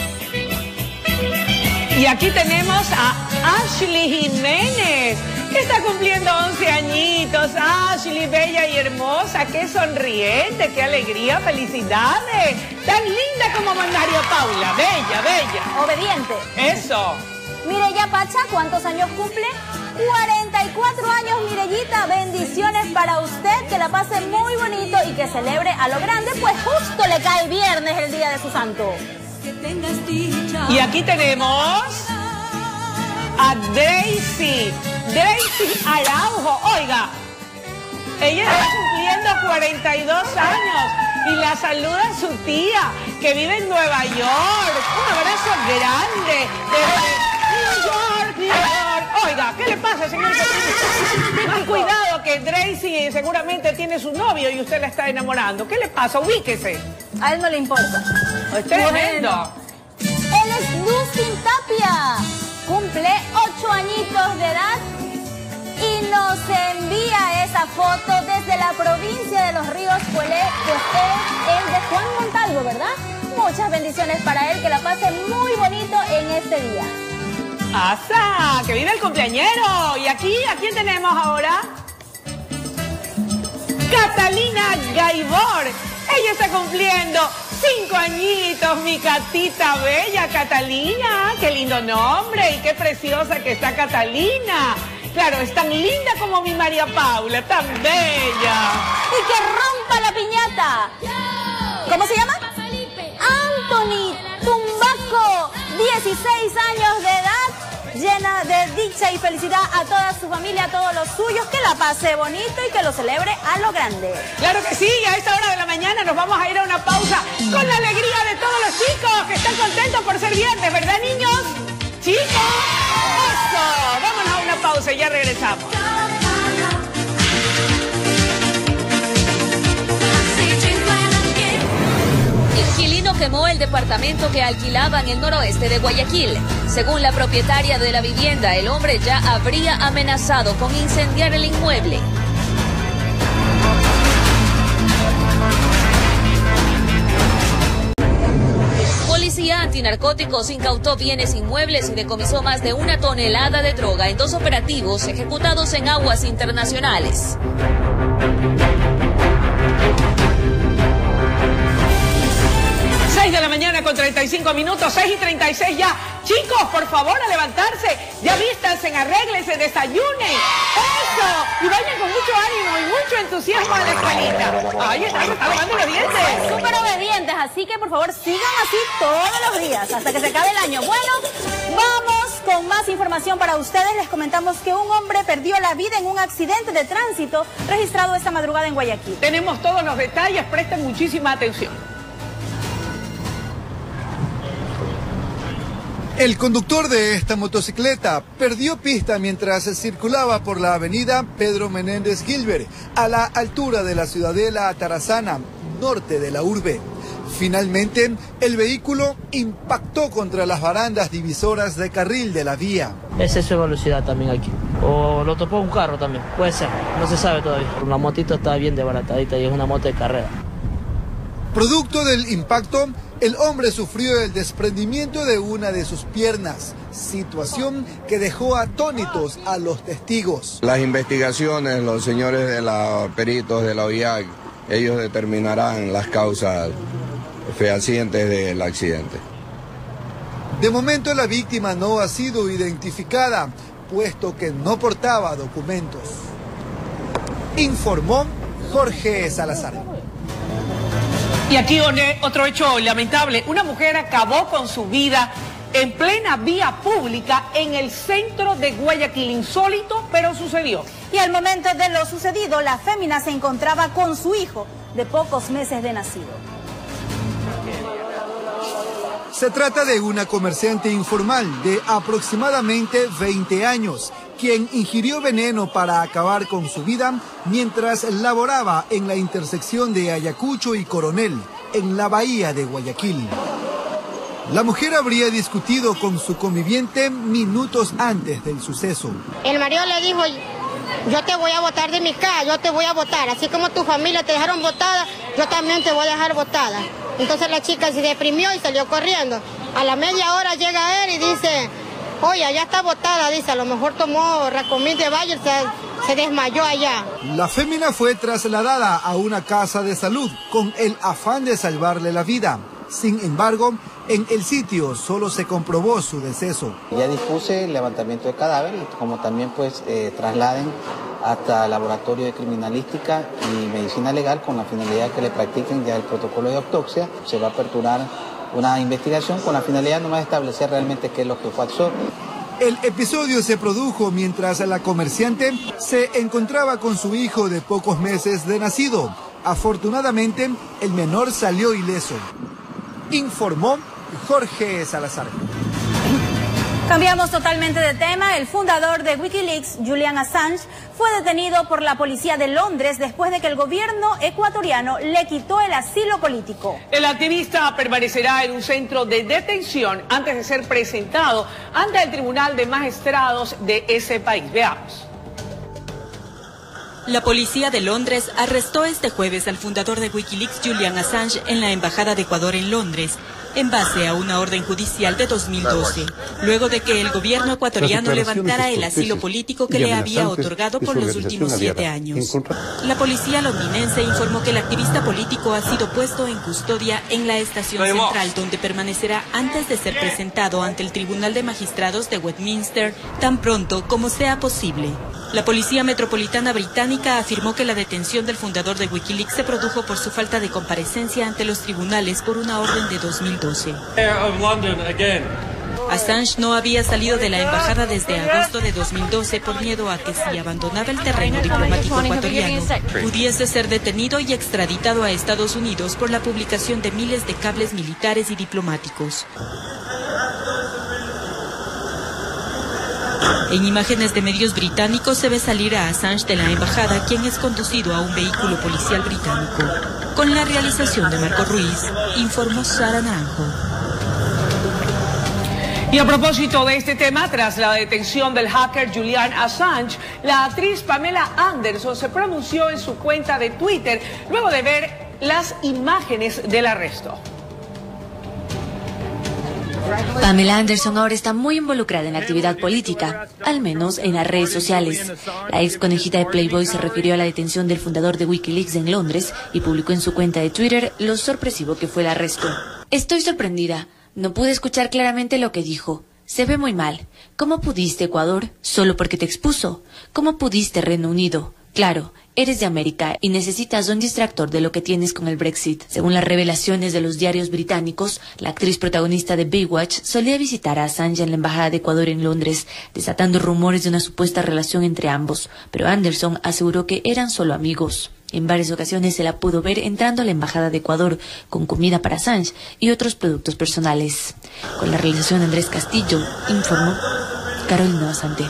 Speaker 3: Y aquí tenemos a Ashley Jiménez, que está cumpliendo 11 añitos. Ashley, bella y hermosa, qué sonriente, qué alegría, felicidades. Tan linda como María Paula, bella, bella.
Speaker 2: Obediente.
Speaker 3: Eso.
Speaker 2: Mireya Pacha, ¿cuántos años cumple? 44 años, Mirellita. Bendiciones para usted, que la pase muy bonito y que celebre a lo grande, pues justo le cae viernes, el día de su santo.
Speaker 3: Y aquí tenemos a Daisy Araujo. Oiga, ella está cumpliendo 42 años y la saluda su tía, que vive en Nueva York. Un abrazo grande desde New York. Oiga, ¿qué le pasa, señor? Ten cuidado, que Daisy seguramente tiene su novio y usted la está enamorando. ¿Qué le pasa? Ubíquese.
Speaker 2: A él no le importa.
Speaker 3: Es tremendo.
Speaker 2: Bueno, él es Dustin Tapia. Cumple 8 añitos de edad y nos envía esa foto desde la provincia de Los Ríos, pues es de Juan Montalvo, ¿verdad? Muchas bendiciones para él, que la pase muy bonito en este día.
Speaker 3: ¡Asa! ¡Que vive el cumpleañero! Y aquí, ¿a quién tenemos ahora? Catalina Gaibor. Ella está cumpliendo 5 añitos, mi Catita bella, Catalina. ¡Qué lindo nombre! Y qué preciosa que está Catalina. Claro, es tan linda como mi María Paula, tan bella.
Speaker 2: ¡Y que rompa la piñata! ¿Cómo se llama? Anthony Tumbaco, 16 años de edad, llena de dicha y felicidad a toda su familia, a todos los suyos, que la pase bonito y que lo celebre a lo grande.
Speaker 3: Claro que sí, a esta hora de la mañana nos vamos a ir a una pausa con la alegría de todos los chicos que están contentos por ser viernes, ¿verdad, niños? ¡Chicos! ¡Eso! Vámonos a una pausa y ya regresamos.
Speaker 4: Inquilino quemó el departamento que alquilaba en el noroeste de Guayaquil. Según la propietaria de la vivienda, el hombre ya habría amenazado con incendiar el inmueble. Policía antinarcóticos incautó bienes inmuebles y decomisó más de 1 tonelada de droga en 2 operativos ejecutados en aguas internacionales.
Speaker 3: 6 de la mañana con 35 minutos, 6:36 ya. Chicos, por favor, a levantarse. Ya vístanse, arréglense, desayunen. ¡Eso! Y vayan con mucho ánimo y mucho entusiasmo a la escuelita. ¡Ay, está lavando los dientes!
Speaker 2: Súper obedientes, así que por favor sigan así todos los días, hasta que se acabe el año. Bueno, vamos con más información para ustedes. Les comentamos que un hombre perdió la vida en un accidente de tránsito registrado esta madrugada en Guayaquil.
Speaker 3: Tenemos todos los detalles, presten muchísima atención.
Speaker 12: El conductor de esta motocicleta perdió pista mientras circulaba por la avenida Pedro Menéndez Gilbert, a la altura de la ciudadela Atarazana, norte de la urbe. Finalmente, el vehículo impactó contra las barandas divisoras de carril de la vía.
Speaker 6: Es eso de velocidad también aquí. O lo topó un carro también, puede ser, no se sabe todavía. La motito está bien desbaratadita y es una moto de carrera.
Speaker 12: Producto del impacto, el hombre sufrió el desprendimiento de una de sus piernas, situación que dejó atónitos a los testigos.
Speaker 23: Las investigaciones, los señores de los peritos de la OIAC, ellos determinarán las causas fehacientes del accidente.
Speaker 12: De momento la víctima no ha sido identificada, puesto que no portaba documentos. Informó Jorge Salazar.
Speaker 3: Y aquí otro hecho lamentable. Una mujer acabó con su vida en plena vía pública en el centro de Guayaquil. Insólito, pero sucedió.
Speaker 2: Y al momento de lo sucedido, la fémina se encontraba con su hijo de pocos meses de nacido.
Speaker 12: Se trata de una comerciante informal de aproximadamente 20 años, quien ingirió veneno para acabar con su vida mientras laboraba en la intersección de Ayacucho y Coronel, en la bahía de Guayaquil. La mujer habría discutido con su conviviente minutos antes del suceso.
Speaker 1: El marido le dijo: yo te voy a botar de mi casa, yo te voy a botar, así como tu familia te dejaron botada, yo también te voy a dejar botada. Entonces la chica se deprimió y salió corriendo. A la media hora llega él y dice: oye, ya está botada, dice, a lo mejor tomó Racomín de Valle, se desmayó allá.
Speaker 12: La fémina fue trasladada a una casa de salud con el afán de salvarle la vida. Sin embargo, en el sitio solo se comprobó su deceso.
Speaker 8: Ya dispuse el levantamiento de cadáver y como también pues trasladen hasta el laboratorio de criminalística y medicina legal con la finalidad de que le practiquen ya el protocolo de autopsia. Se va a aperturar una investigación con la finalidad nomás de establecer realmente qué es lo que pasó.
Speaker 12: El episodio se produjo mientras la comerciante se encontraba con su hijo de pocos meses de nacido. Afortunadamente, el menor salió ileso. Informó Jorge Salazar.
Speaker 2: Cambiamos totalmente de tema. El fundador de Wikileaks, Julian Assange, fue detenido por la policía de Londres después de que el gobierno ecuatoriano le quitó el asilo político.
Speaker 3: El activista permanecerá en un centro de detención antes de ser presentado ante el Tribunal de Magistrados de ese país. Veamos.
Speaker 9: La policía de Londres arrestó este jueves al fundador de Wikileaks, Julian Assange, en la Embajada de Ecuador en Londres, en base a una orden judicial de 2012, luego de que el gobierno ecuatoriano levantara el asilo político que le había otorgado por los últimos 7 años. La policía londinense informó que el activista político ha sido puesto en custodia en la estación central, donde permanecerá antes de ser presentado ante el Tribunal de Magistrados de Westminster tan pronto como sea posible. La Policía Metropolitana Británica afirmó que la detención del fundador de Wikileaks se produjo por su falta de comparecencia ante los tribunales por una orden de 2012. Assange no había salido de la embajada desde agosto de 2012 por miedo a que si abandonaba el terreno diplomático ecuatoriano, pudiese ser detenido y extraditado a Estados Unidos por la publicación de miles de cables militares y diplomáticos. En imágenes de medios británicos se ve salir a Assange de la embajada, quien es conducido a un vehículo policial británico. Con la realización de Marco Ruiz, informó Sara Naranjo.
Speaker 3: Y a propósito de este tema, tras la detención del hacker Julian Assange, la actriz Pamela Anderson se pronunció en su cuenta de Twitter luego de ver las imágenes del arresto.
Speaker 24: Pamela Anderson ahora está muy involucrada en la actividad política, al menos en las redes sociales. La ex conejita de Playboy se refirió a la detención del fundador de Wikileaks en Londres y publicó en su cuenta de Twitter lo sorpresivo que fue el arresto. Estoy sorprendida. No pude escuchar claramente lo que dijo. Se ve muy mal. ¿Cómo pudiste, Ecuador? Solo porque te expuso. ¿Cómo pudiste, Reino Unido? Claro, eres de América y necesitas un distractor de lo que tienes con el Brexit. Según las revelaciones de los diarios británicos, la actriz protagonista de Baywatch solía visitar a Assange en la Embajada de Ecuador en Londres, desatando rumores de una supuesta relación entre ambos, pero Anderson aseguró que eran solo amigos. En varias ocasiones se la pudo ver entrando a la Embajada de Ecuador con comida para Assange y otros productos personales. Con la realización de Andrés Castillo, informó Carolina Basante.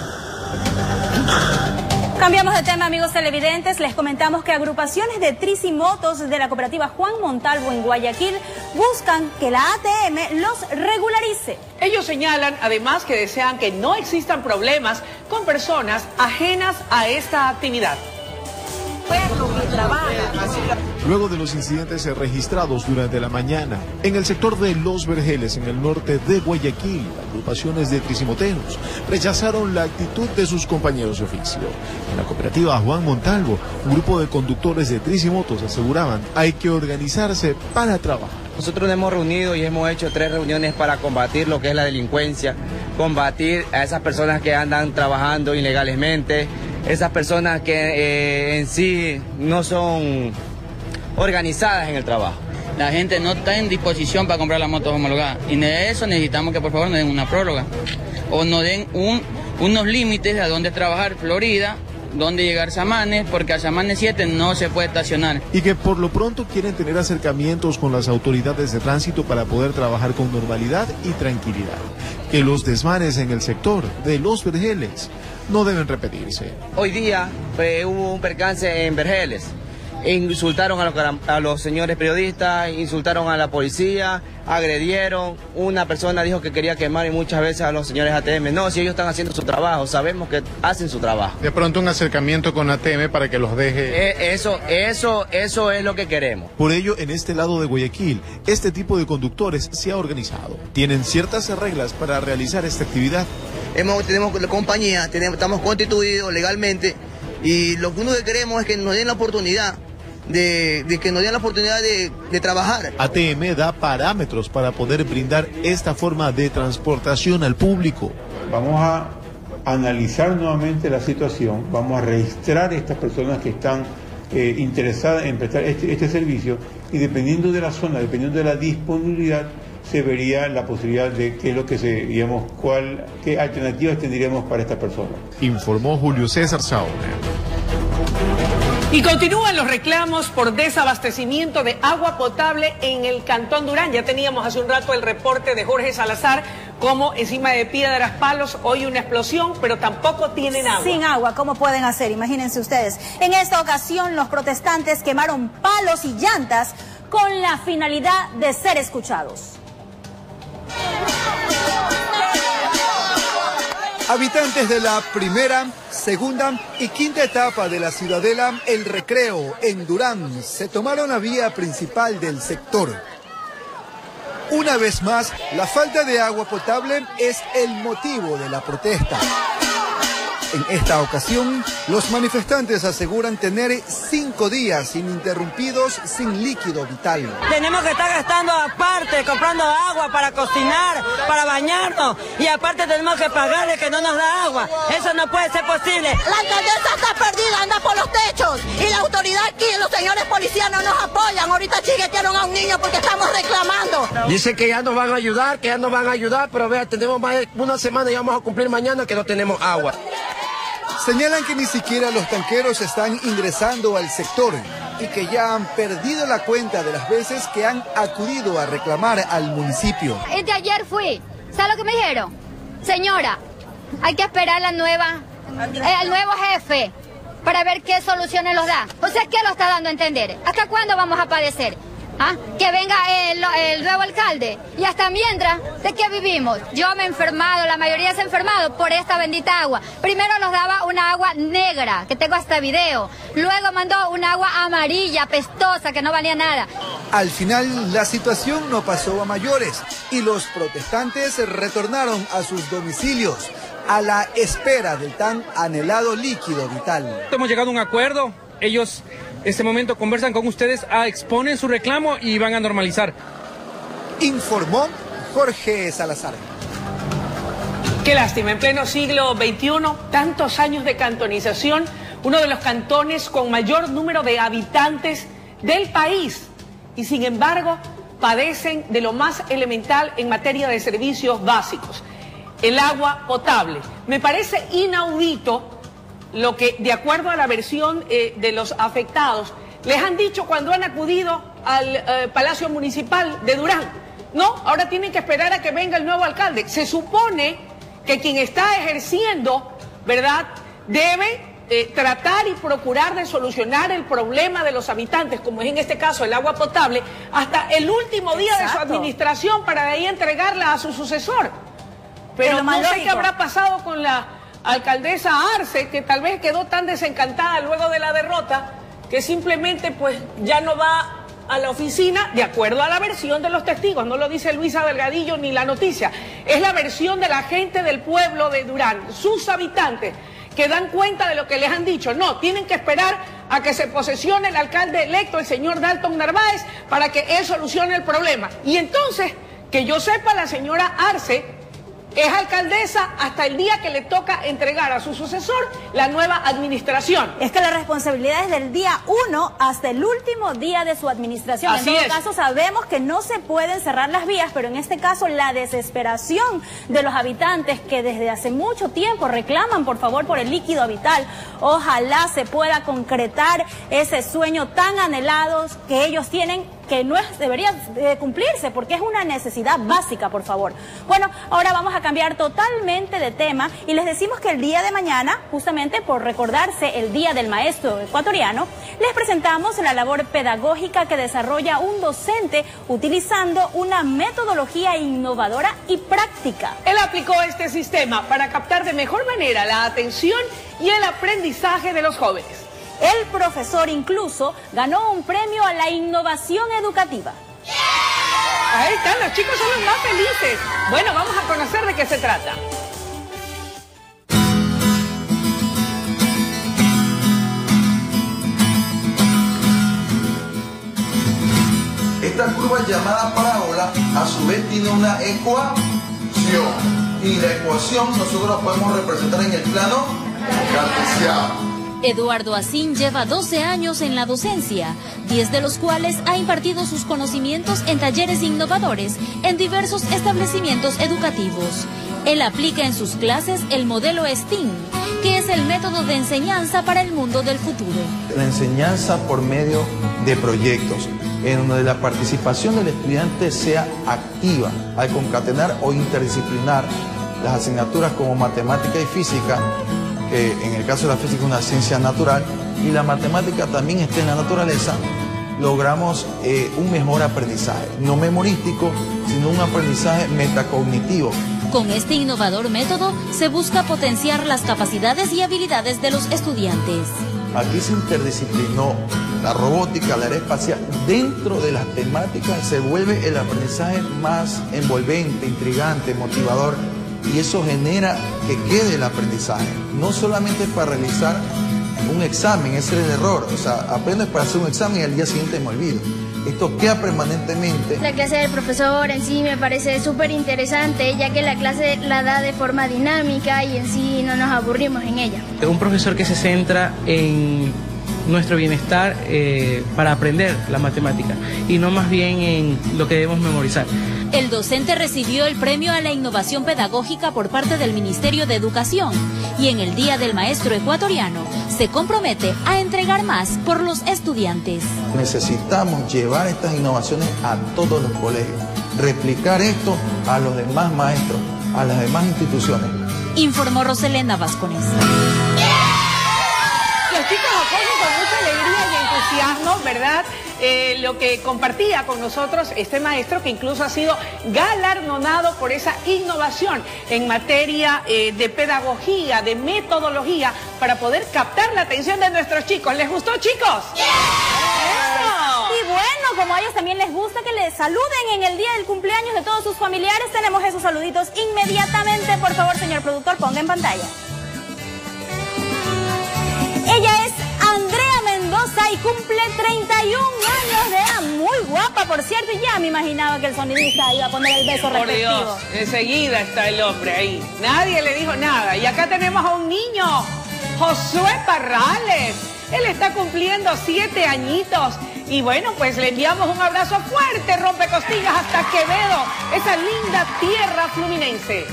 Speaker 2: Cambiamos de tema, amigos televidentes. Les comentamos que agrupaciones de tricimotos de la cooperativa Juan Montalvo en Guayaquil buscan que la ATM los regularice.
Speaker 3: Ellos señalan además que desean que no existan problemas con personas ajenas a esta actividad.
Speaker 25: Luego de los incidentes registrados durante la mañana en el sector de Los Vergeles, en el norte de Guayaquil, agrupaciones de tricimoteros rechazaron la actitud de sus compañeros de oficio. En la cooperativa Juan Montalvo, un grupo de conductores de tricimotos aseguraban hay que organizarse para trabajar.
Speaker 5: Nosotros nos hemos reunido y hemos hecho 3 reuniones para combatir lo que es la delincuencia, combatir a esas personas que andan trabajando ilegalmente, esas personas que en sí no son organizadas en el trabajo.
Speaker 7: La gente no está en disposición para comprar las motos homologadas y de eso necesitamos que por favor nos den una prórroga o nos den unos límites a dónde trabajar Florida, dónde llegar Samanes, porque a Samanes 7 no se puede estacionar.
Speaker 25: Y que por lo pronto quieren tener acercamientos con las autoridades de tránsito para poder trabajar con normalidad y tranquilidad. Que los desmanes en el sector de Los Vergeles no deben repetirse.
Speaker 5: Hoy día hubo un percance en Vergeles. Insultaron a los señores periodistas, insultaron a la policía, agredieron. Una persona dijo que quería quemar y muchas veces a los señores ATM. No, si ellos están haciendo su trabajo, sabemos que hacen su trabajo.
Speaker 10: De pronto un acercamiento con ATM para que los deje.
Speaker 5: Eso es lo que queremos.
Speaker 25: Por ello, en este lado de Guayaquil, este tipo de conductores se ha organizado. Tienen ciertas reglas para realizar esta actividad.
Speaker 11: Tenemos la compañía, estamos constituidos legalmente y lo único que queremos es que nos den la oportunidad de trabajar.
Speaker 25: ATM da parámetros para poder brindar esta forma de transportación al público.
Speaker 14: Vamos a analizar nuevamente la situación, vamos a registrar a estas personas que están interesadas en prestar este servicio y dependiendo de la zona, dependiendo de la disponibilidad, se vería la posibilidad de qué es lo que qué alternativas tendríamos para esta persona.
Speaker 25: Informó Julio César Saona.
Speaker 3: Y continúan los reclamos por desabastecimiento de agua potable en el Cantón Durán. Ya teníamos hace un rato el reporte de Jorge Salazar, como encima de Piedras Palos, hoy una explosión, pero tampoco tienen agua.
Speaker 2: Sin agua, ¿cómo pueden hacer? Imagínense ustedes. En esta ocasión, los protestantes quemaron palos y llantas con la finalidad de ser escuchados.
Speaker 12: Habitantes de la primera, segunda y quinta etapa de la Ciudadela El Recreo en Durán se tomaron la vía principal del sector. Una vez más, la falta de agua potable es el motivo de la protesta. En esta ocasión, los manifestantes aseguran tener 5 días ininterrumpidos sin líquido vital.
Speaker 26: Tenemos que estar gastando aparte, comprando agua para cocinar, para bañarnos, y aparte tenemos que pagarle que no nos da agua. Eso no puede ser posible.
Speaker 27: La alcaldesa está perdida, anda por los techos, y la autoridad aquí, los señores policías no nos apoyan. Ahorita chiquetearon a un niño porque estamos reclamando.
Speaker 19: Dice que ya nos van a ayudar, pero vea, tenemos más de una semana y vamos a cumplir mañana que no tenemos agua.
Speaker 12: Señalan que ni siquiera los tanqueros están ingresando al sector y que ya han perdido la cuenta de las veces que han acudido a reclamar al municipio.
Speaker 28: De ayer fui, ¿sabe lo que me dijeron? Señora, hay que esperar al nuevo jefe para ver qué soluciones nos da. O sea, ¿qué lo está dando a entender? ¿Hasta cuándo vamos a padecer? ¿Ah? Que venga el nuevo alcalde. Y hasta mientras, ¿de qué vivimos? Yo me he enfermado, la mayoría se ha enfermado por esta bendita agua. Primero nos daba una agua negra, que tengo hasta video. Luego mandó una agua amarilla, pestosa, que no valía nada.
Speaker 12: Al final, la situación no pasó a mayores y los protestantes retornaron a sus domicilios a la espera del tan anhelado líquido vital.
Speaker 29: Hemos llegado a un acuerdo. Ellos en este momento conversan con ustedes, exponen su reclamo y van a normalizar.
Speaker 12: Informó Jorge Salazar.
Speaker 3: Qué lástima, en pleno siglo XXI, tantos años de cantonización, uno de los cantones con mayor número de habitantes del país. Y sin embargo, padecen de lo más elemental en materia de servicios básicos, el agua potable. Me parece inaudito lo que, de acuerdo a la versión de los afectados, les han dicho cuando han acudido al Palacio Municipal de Durán. No, ahora tienen que esperar a que venga el nuevo alcalde. Se supone que quien está ejerciendo, ¿verdad?, debe tratar y procurar de solucionar el problema de los habitantes, como es en este caso el agua potable, hasta el último día de su administración, para de ahí entregarla a su sucesor. Pero no sé qué habrá pasado con la alcaldesa Arce, que tal vez quedó tan desencantada luego de la derrota que simplemente pues ya no va a la oficina, de acuerdo a la versión de los testigos. No lo dice Luisa Delgadillo ni la noticia, es la versión de la gente del pueblo de Durán, sus habitantes, que dan cuenta de lo que les han dicho. No, tienen que esperar a que se posesione el alcalde electo, el señor Dalton Narváez, para que él solucione el problema. Y entonces, que yo sepa, la señora Arce es alcaldesa hasta el día que le toca entregar a su sucesor la nueva administración.
Speaker 2: Es que la responsabilidad es del día 1 hasta el último día de su administración.
Speaker 3: Así
Speaker 2: en todo
Speaker 3: es.
Speaker 2: caso, sabemos que no se pueden cerrar las vías, pero en este caso la desesperación de los habitantes que desde hace mucho tiempo reclaman por favor por el líquido vital. Ojalá se pueda concretar ese sueño tan anhelado que ellos tienen, que no debería cumplirse porque es una necesidad básica, por favor. Bueno, ahora vamos a cambiar totalmente de tema y les decimos que el día de mañana, justamente por recordarse el Día del Maestro Ecuatoriano, les presentamos la labor pedagógica que desarrolla un docente utilizando una metodología innovadora y práctica.
Speaker 3: Él aplicó este sistema para captar de mejor manera la atención y el aprendizaje de los jóvenes.
Speaker 2: El profesor incluso ganó un premio a la innovación educativa.
Speaker 3: Ahí están, los chicos son los más felices. Bueno, vamos a conocer de qué se trata.
Speaker 4: Esta curva llamada parábola a su vez tiene una ecuación. Y la ecuación nosotros la podemos representar en el plano cartesiano.
Speaker 24: Eduardo Asín lleva 12 años en la docencia, 10 de los cuales ha impartido sus conocimientos en talleres innovadores en diversos establecimientos educativos. Él aplica en sus clases el modelo STEAM, que es el método de enseñanza para el mundo del futuro.
Speaker 4: La enseñanza por medio de proyectos, en donde la participación del estudiante sea activa, al concatenar o interdisciplinar las asignaturas como matemática y física, que en el caso de la física es una ciencia natural, y la matemática también está en la naturaleza, logramos un mejor aprendizaje, no memorístico, sino un aprendizaje metacognitivo.
Speaker 24: Con este innovador método se busca potenciar las capacidades y habilidades de los estudiantes.
Speaker 4: Aquí se interdisciplinó la robótica, la aeroespacial. Dentro de las temáticas se vuelve el aprendizaje más envolvente, intrigante, motivador, y eso genera que quede el aprendizaje. No solamente para realizar un examen, ese es el error. O sea, aprendo para hacer un examen y al día siguiente me olvido. Esto queda permanentemente.
Speaker 13: La clase del profesor en sí me parece súper interesante, ya que la clase la da de forma dinámica y en sí no nos aburrimos en ella.
Speaker 15: Un profesor que se centra en nuestro bienestar para aprender la matemática y no más bien en lo que debemos memorizar.
Speaker 24: El docente recibió el premio a la innovación pedagógica por parte del Ministerio de Educación y en el Día del Maestro Ecuatoriano se compromete a entregar más por los estudiantes.
Speaker 4: Necesitamos llevar estas innovaciones a todos los colegios, replicar esto a los demás maestros, a las demás instituciones.
Speaker 24: Informó Roselena Vascones.
Speaker 3: Los chicos acogen con mucha alegría y entusiasmo, ¿verdad? Lo que compartía con nosotros este maestro, que incluso ha sido galardonado por esa innovación en materia de pedagogía, de metodología, para poder captar la atención de nuestros chicos. ¿Les gustó, chicos?
Speaker 2: Y bueno, como a ellos también les gusta que les saluden en el día del cumpleaños de todos sus familiares, tenemos esos saluditos inmediatamente. Por favor, señor productor, ponga en pantalla. Ella es Andrea Mendoza y cumple 31 años de edad. Muy guapa, por cierto, y ya me imaginaba que el sonidista iba a poner el beso respectivo.
Speaker 3: Por Dios, enseguida está el hombre ahí. Nadie le dijo nada. Y acá tenemos a un niño, Josué Parrales. Él está cumpliendo 7 añitos. Y bueno, pues le enviamos un abrazo fuerte, rompecostillas, hasta Quevedo, esa linda tierra fluminense.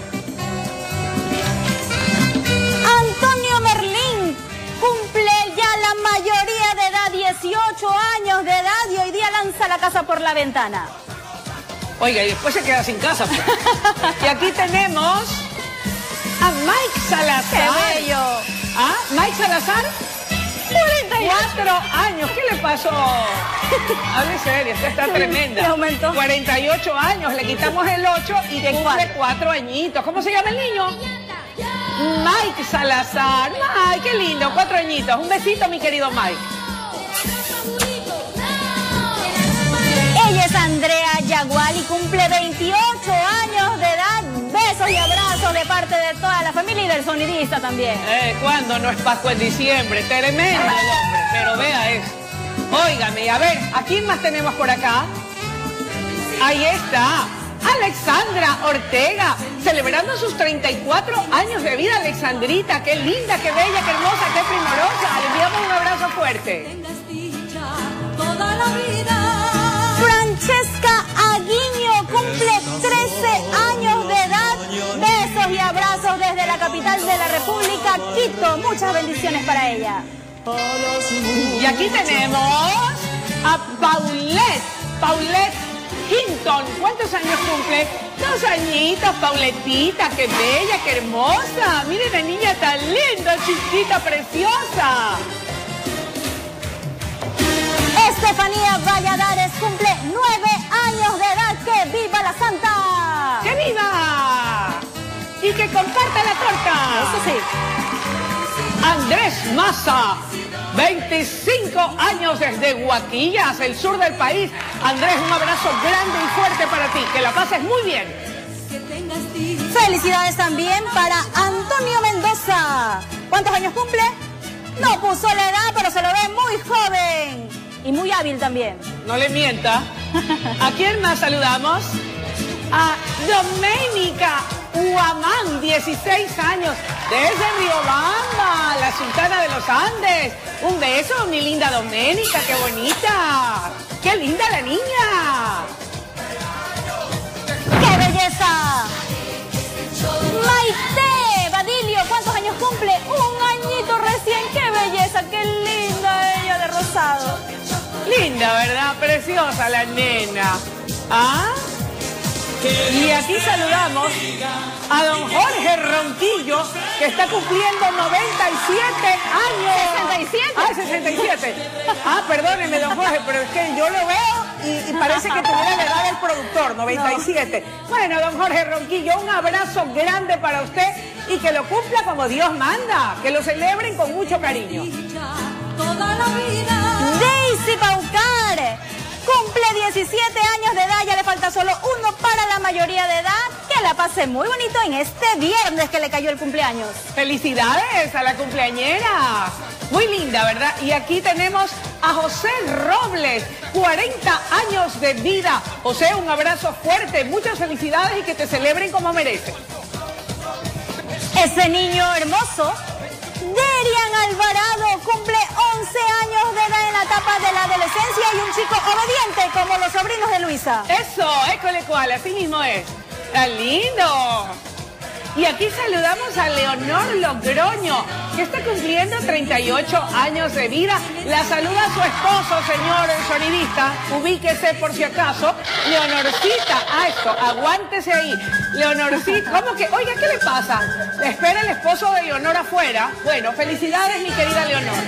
Speaker 2: Antonio Merlín cumple ya la mayoría de edad, 18 años de edad, y hoy día lanza la casa por la ventana.
Speaker 3: Oiga, y después se queda sin casa. Pues. Y aquí tenemos a Mike Salazar.
Speaker 2: ¡Qué bello!
Speaker 3: ¿Ah? Mike Salazar, 44 años. ¿Qué le pasó? Hable serio, esta está tremenda.
Speaker 2: Le aumentó.
Speaker 3: 48 años, le quitamos el 8 y te cumple 4 añitos. ¿Cómo se llama el niño? Mike Salazar. Ay, qué lindo, 4 añitos. Un besito, mi querido Mike.
Speaker 2: Ella es Andrea Yagual y cumple 28 años de edad. Besos y abrazos de parte de toda la familia y de el sonidista también.
Speaker 3: ¿Cuándo no es Pascua en diciembre? Tremendo el hombre, pero vea eso. Óigame, a ver, ¿a quién más tenemos por acá? Ahí está, Alexandra Ortega, celebrando sus 34 años de vida. Alexandrita, qué linda, qué bella, qué hermosa, qué primorosa. Le enviamos un abrazo fuerte.
Speaker 2: Francesca Aguiño cumple 13 años de edad. Besos y abrazos desde la capital de la República, Quito. Muchas bendiciones para ella.
Speaker 3: Y aquí tenemos a Paulette Hinton. ¿Cuántos años cumple? 2 añitos, Pauletita, qué bella, qué hermosa. Miren la niña tan linda, chiquita, preciosa.
Speaker 2: Estefanía Valladares cumple 9 años de edad. ¡Que viva la Santa!
Speaker 3: ¡Que viva! Y que comparta la torta.
Speaker 2: Eso sí.
Speaker 3: Andrés Maza, 25 años desde Huaquillas, el sur del país. Andrés, un abrazo grande y fuerte para ti. Que la pases muy bien.
Speaker 2: Felicidades también para Antonio Mendoza. ¿Cuántos años cumple? No puso la edad, pero se lo ve muy joven. Y muy hábil también.
Speaker 3: No le mienta. ¿A quién más saludamos? A Doménica Huamán, 16 años, desde Riobamba, la sultana de los Andes. Un beso, mi linda Doménica, qué bonita. ¡Qué linda la niña!
Speaker 2: ¡Qué belleza! Maite Badilio, ¿cuántos años cumple? 1 añito recién. ¡Qué belleza! ¡Qué linda ella de rosado!
Speaker 3: Linda, ¿verdad? Preciosa la nena. ¿Ah? Y aquí saludamos a don Jorge Ronquillo, que está cumpliendo 97 años.
Speaker 2: ¿67?
Speaker 3: Ah, 67. Ah, perdóneme, don Jorge, pero es que yo lo veo y parece que tuviera la edad del productor, 97. No. Bueno, don Jorge Ronquillo, un abrazo grande para usted y que lo cumpla como Dios manda, que lo celebren con mucho cariño.
Speaker 2: Daisy Paucar cumple 17 años de edad, ya le falta solo 1 para la mayoría de edad. Que la pase muy bonito en este viernes que le cayó el cumpleaños.
Speaker 3: ¡Felicidades a la cumpleañera! Muy linda, ¿verdad? Y aquí tenemos a José Robles, 40 años de vida. José, un abrazo fuerte, muchas felicidades y que te celebren como mereces.
Speaker 2: Ese niño hermoso, Derian Alvarado, cumple 11 años de edad en la etapa de la adolescencia y un chico obediente como los sobrinos de Luisa.
Speaker 3: Eso, école cual, así mismo es. ¡Tan lindo! Y aquí saludamos a Leonor Logroño, que está cumpliendo 38 años de vida. La saluda a su esposo, señor sonidista. Ubíquese por si acaso. Leonorcita, esto, aguántese ahí. Leonorcita, ¿cómo que? Oiga, ¿qué le pasa? ¿Le espera el esposo de Leonor afuera? Bueno, felicidades, mi querida Leonor.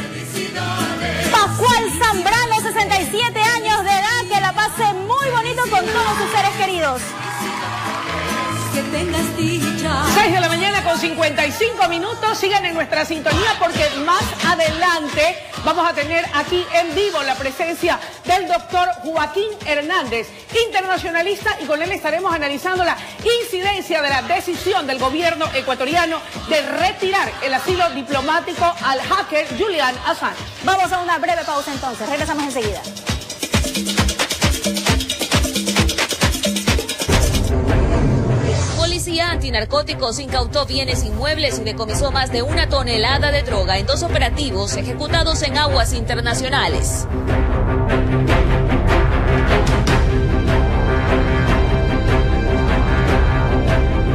Speaker 2: Pascual Zambrano, 67 años de edad, que la pase muy bonito con todos sus seres queridos.
Speaker 3: 6 de la mañana con 55 minutos. Sigan en nuestra sintonía porque más adelante vamos a tener aquí en vivo la presencia del doctor Joaquín Hernández, internacionalista, y con él estaremos analizando la incidencia de la decisión del gobierno ecuatoriano de retirar el asilo diplomático al hacker Julian Assange.
Speaker 2: Vamos a una breve pausa entonces, regresamos enseguida.
Speaker 1: Policía antinarcóticos incautó bienes inmuebles y decomisó más de 1 tonelada de droga en 2 operativos ejecutados en aguas internacionales.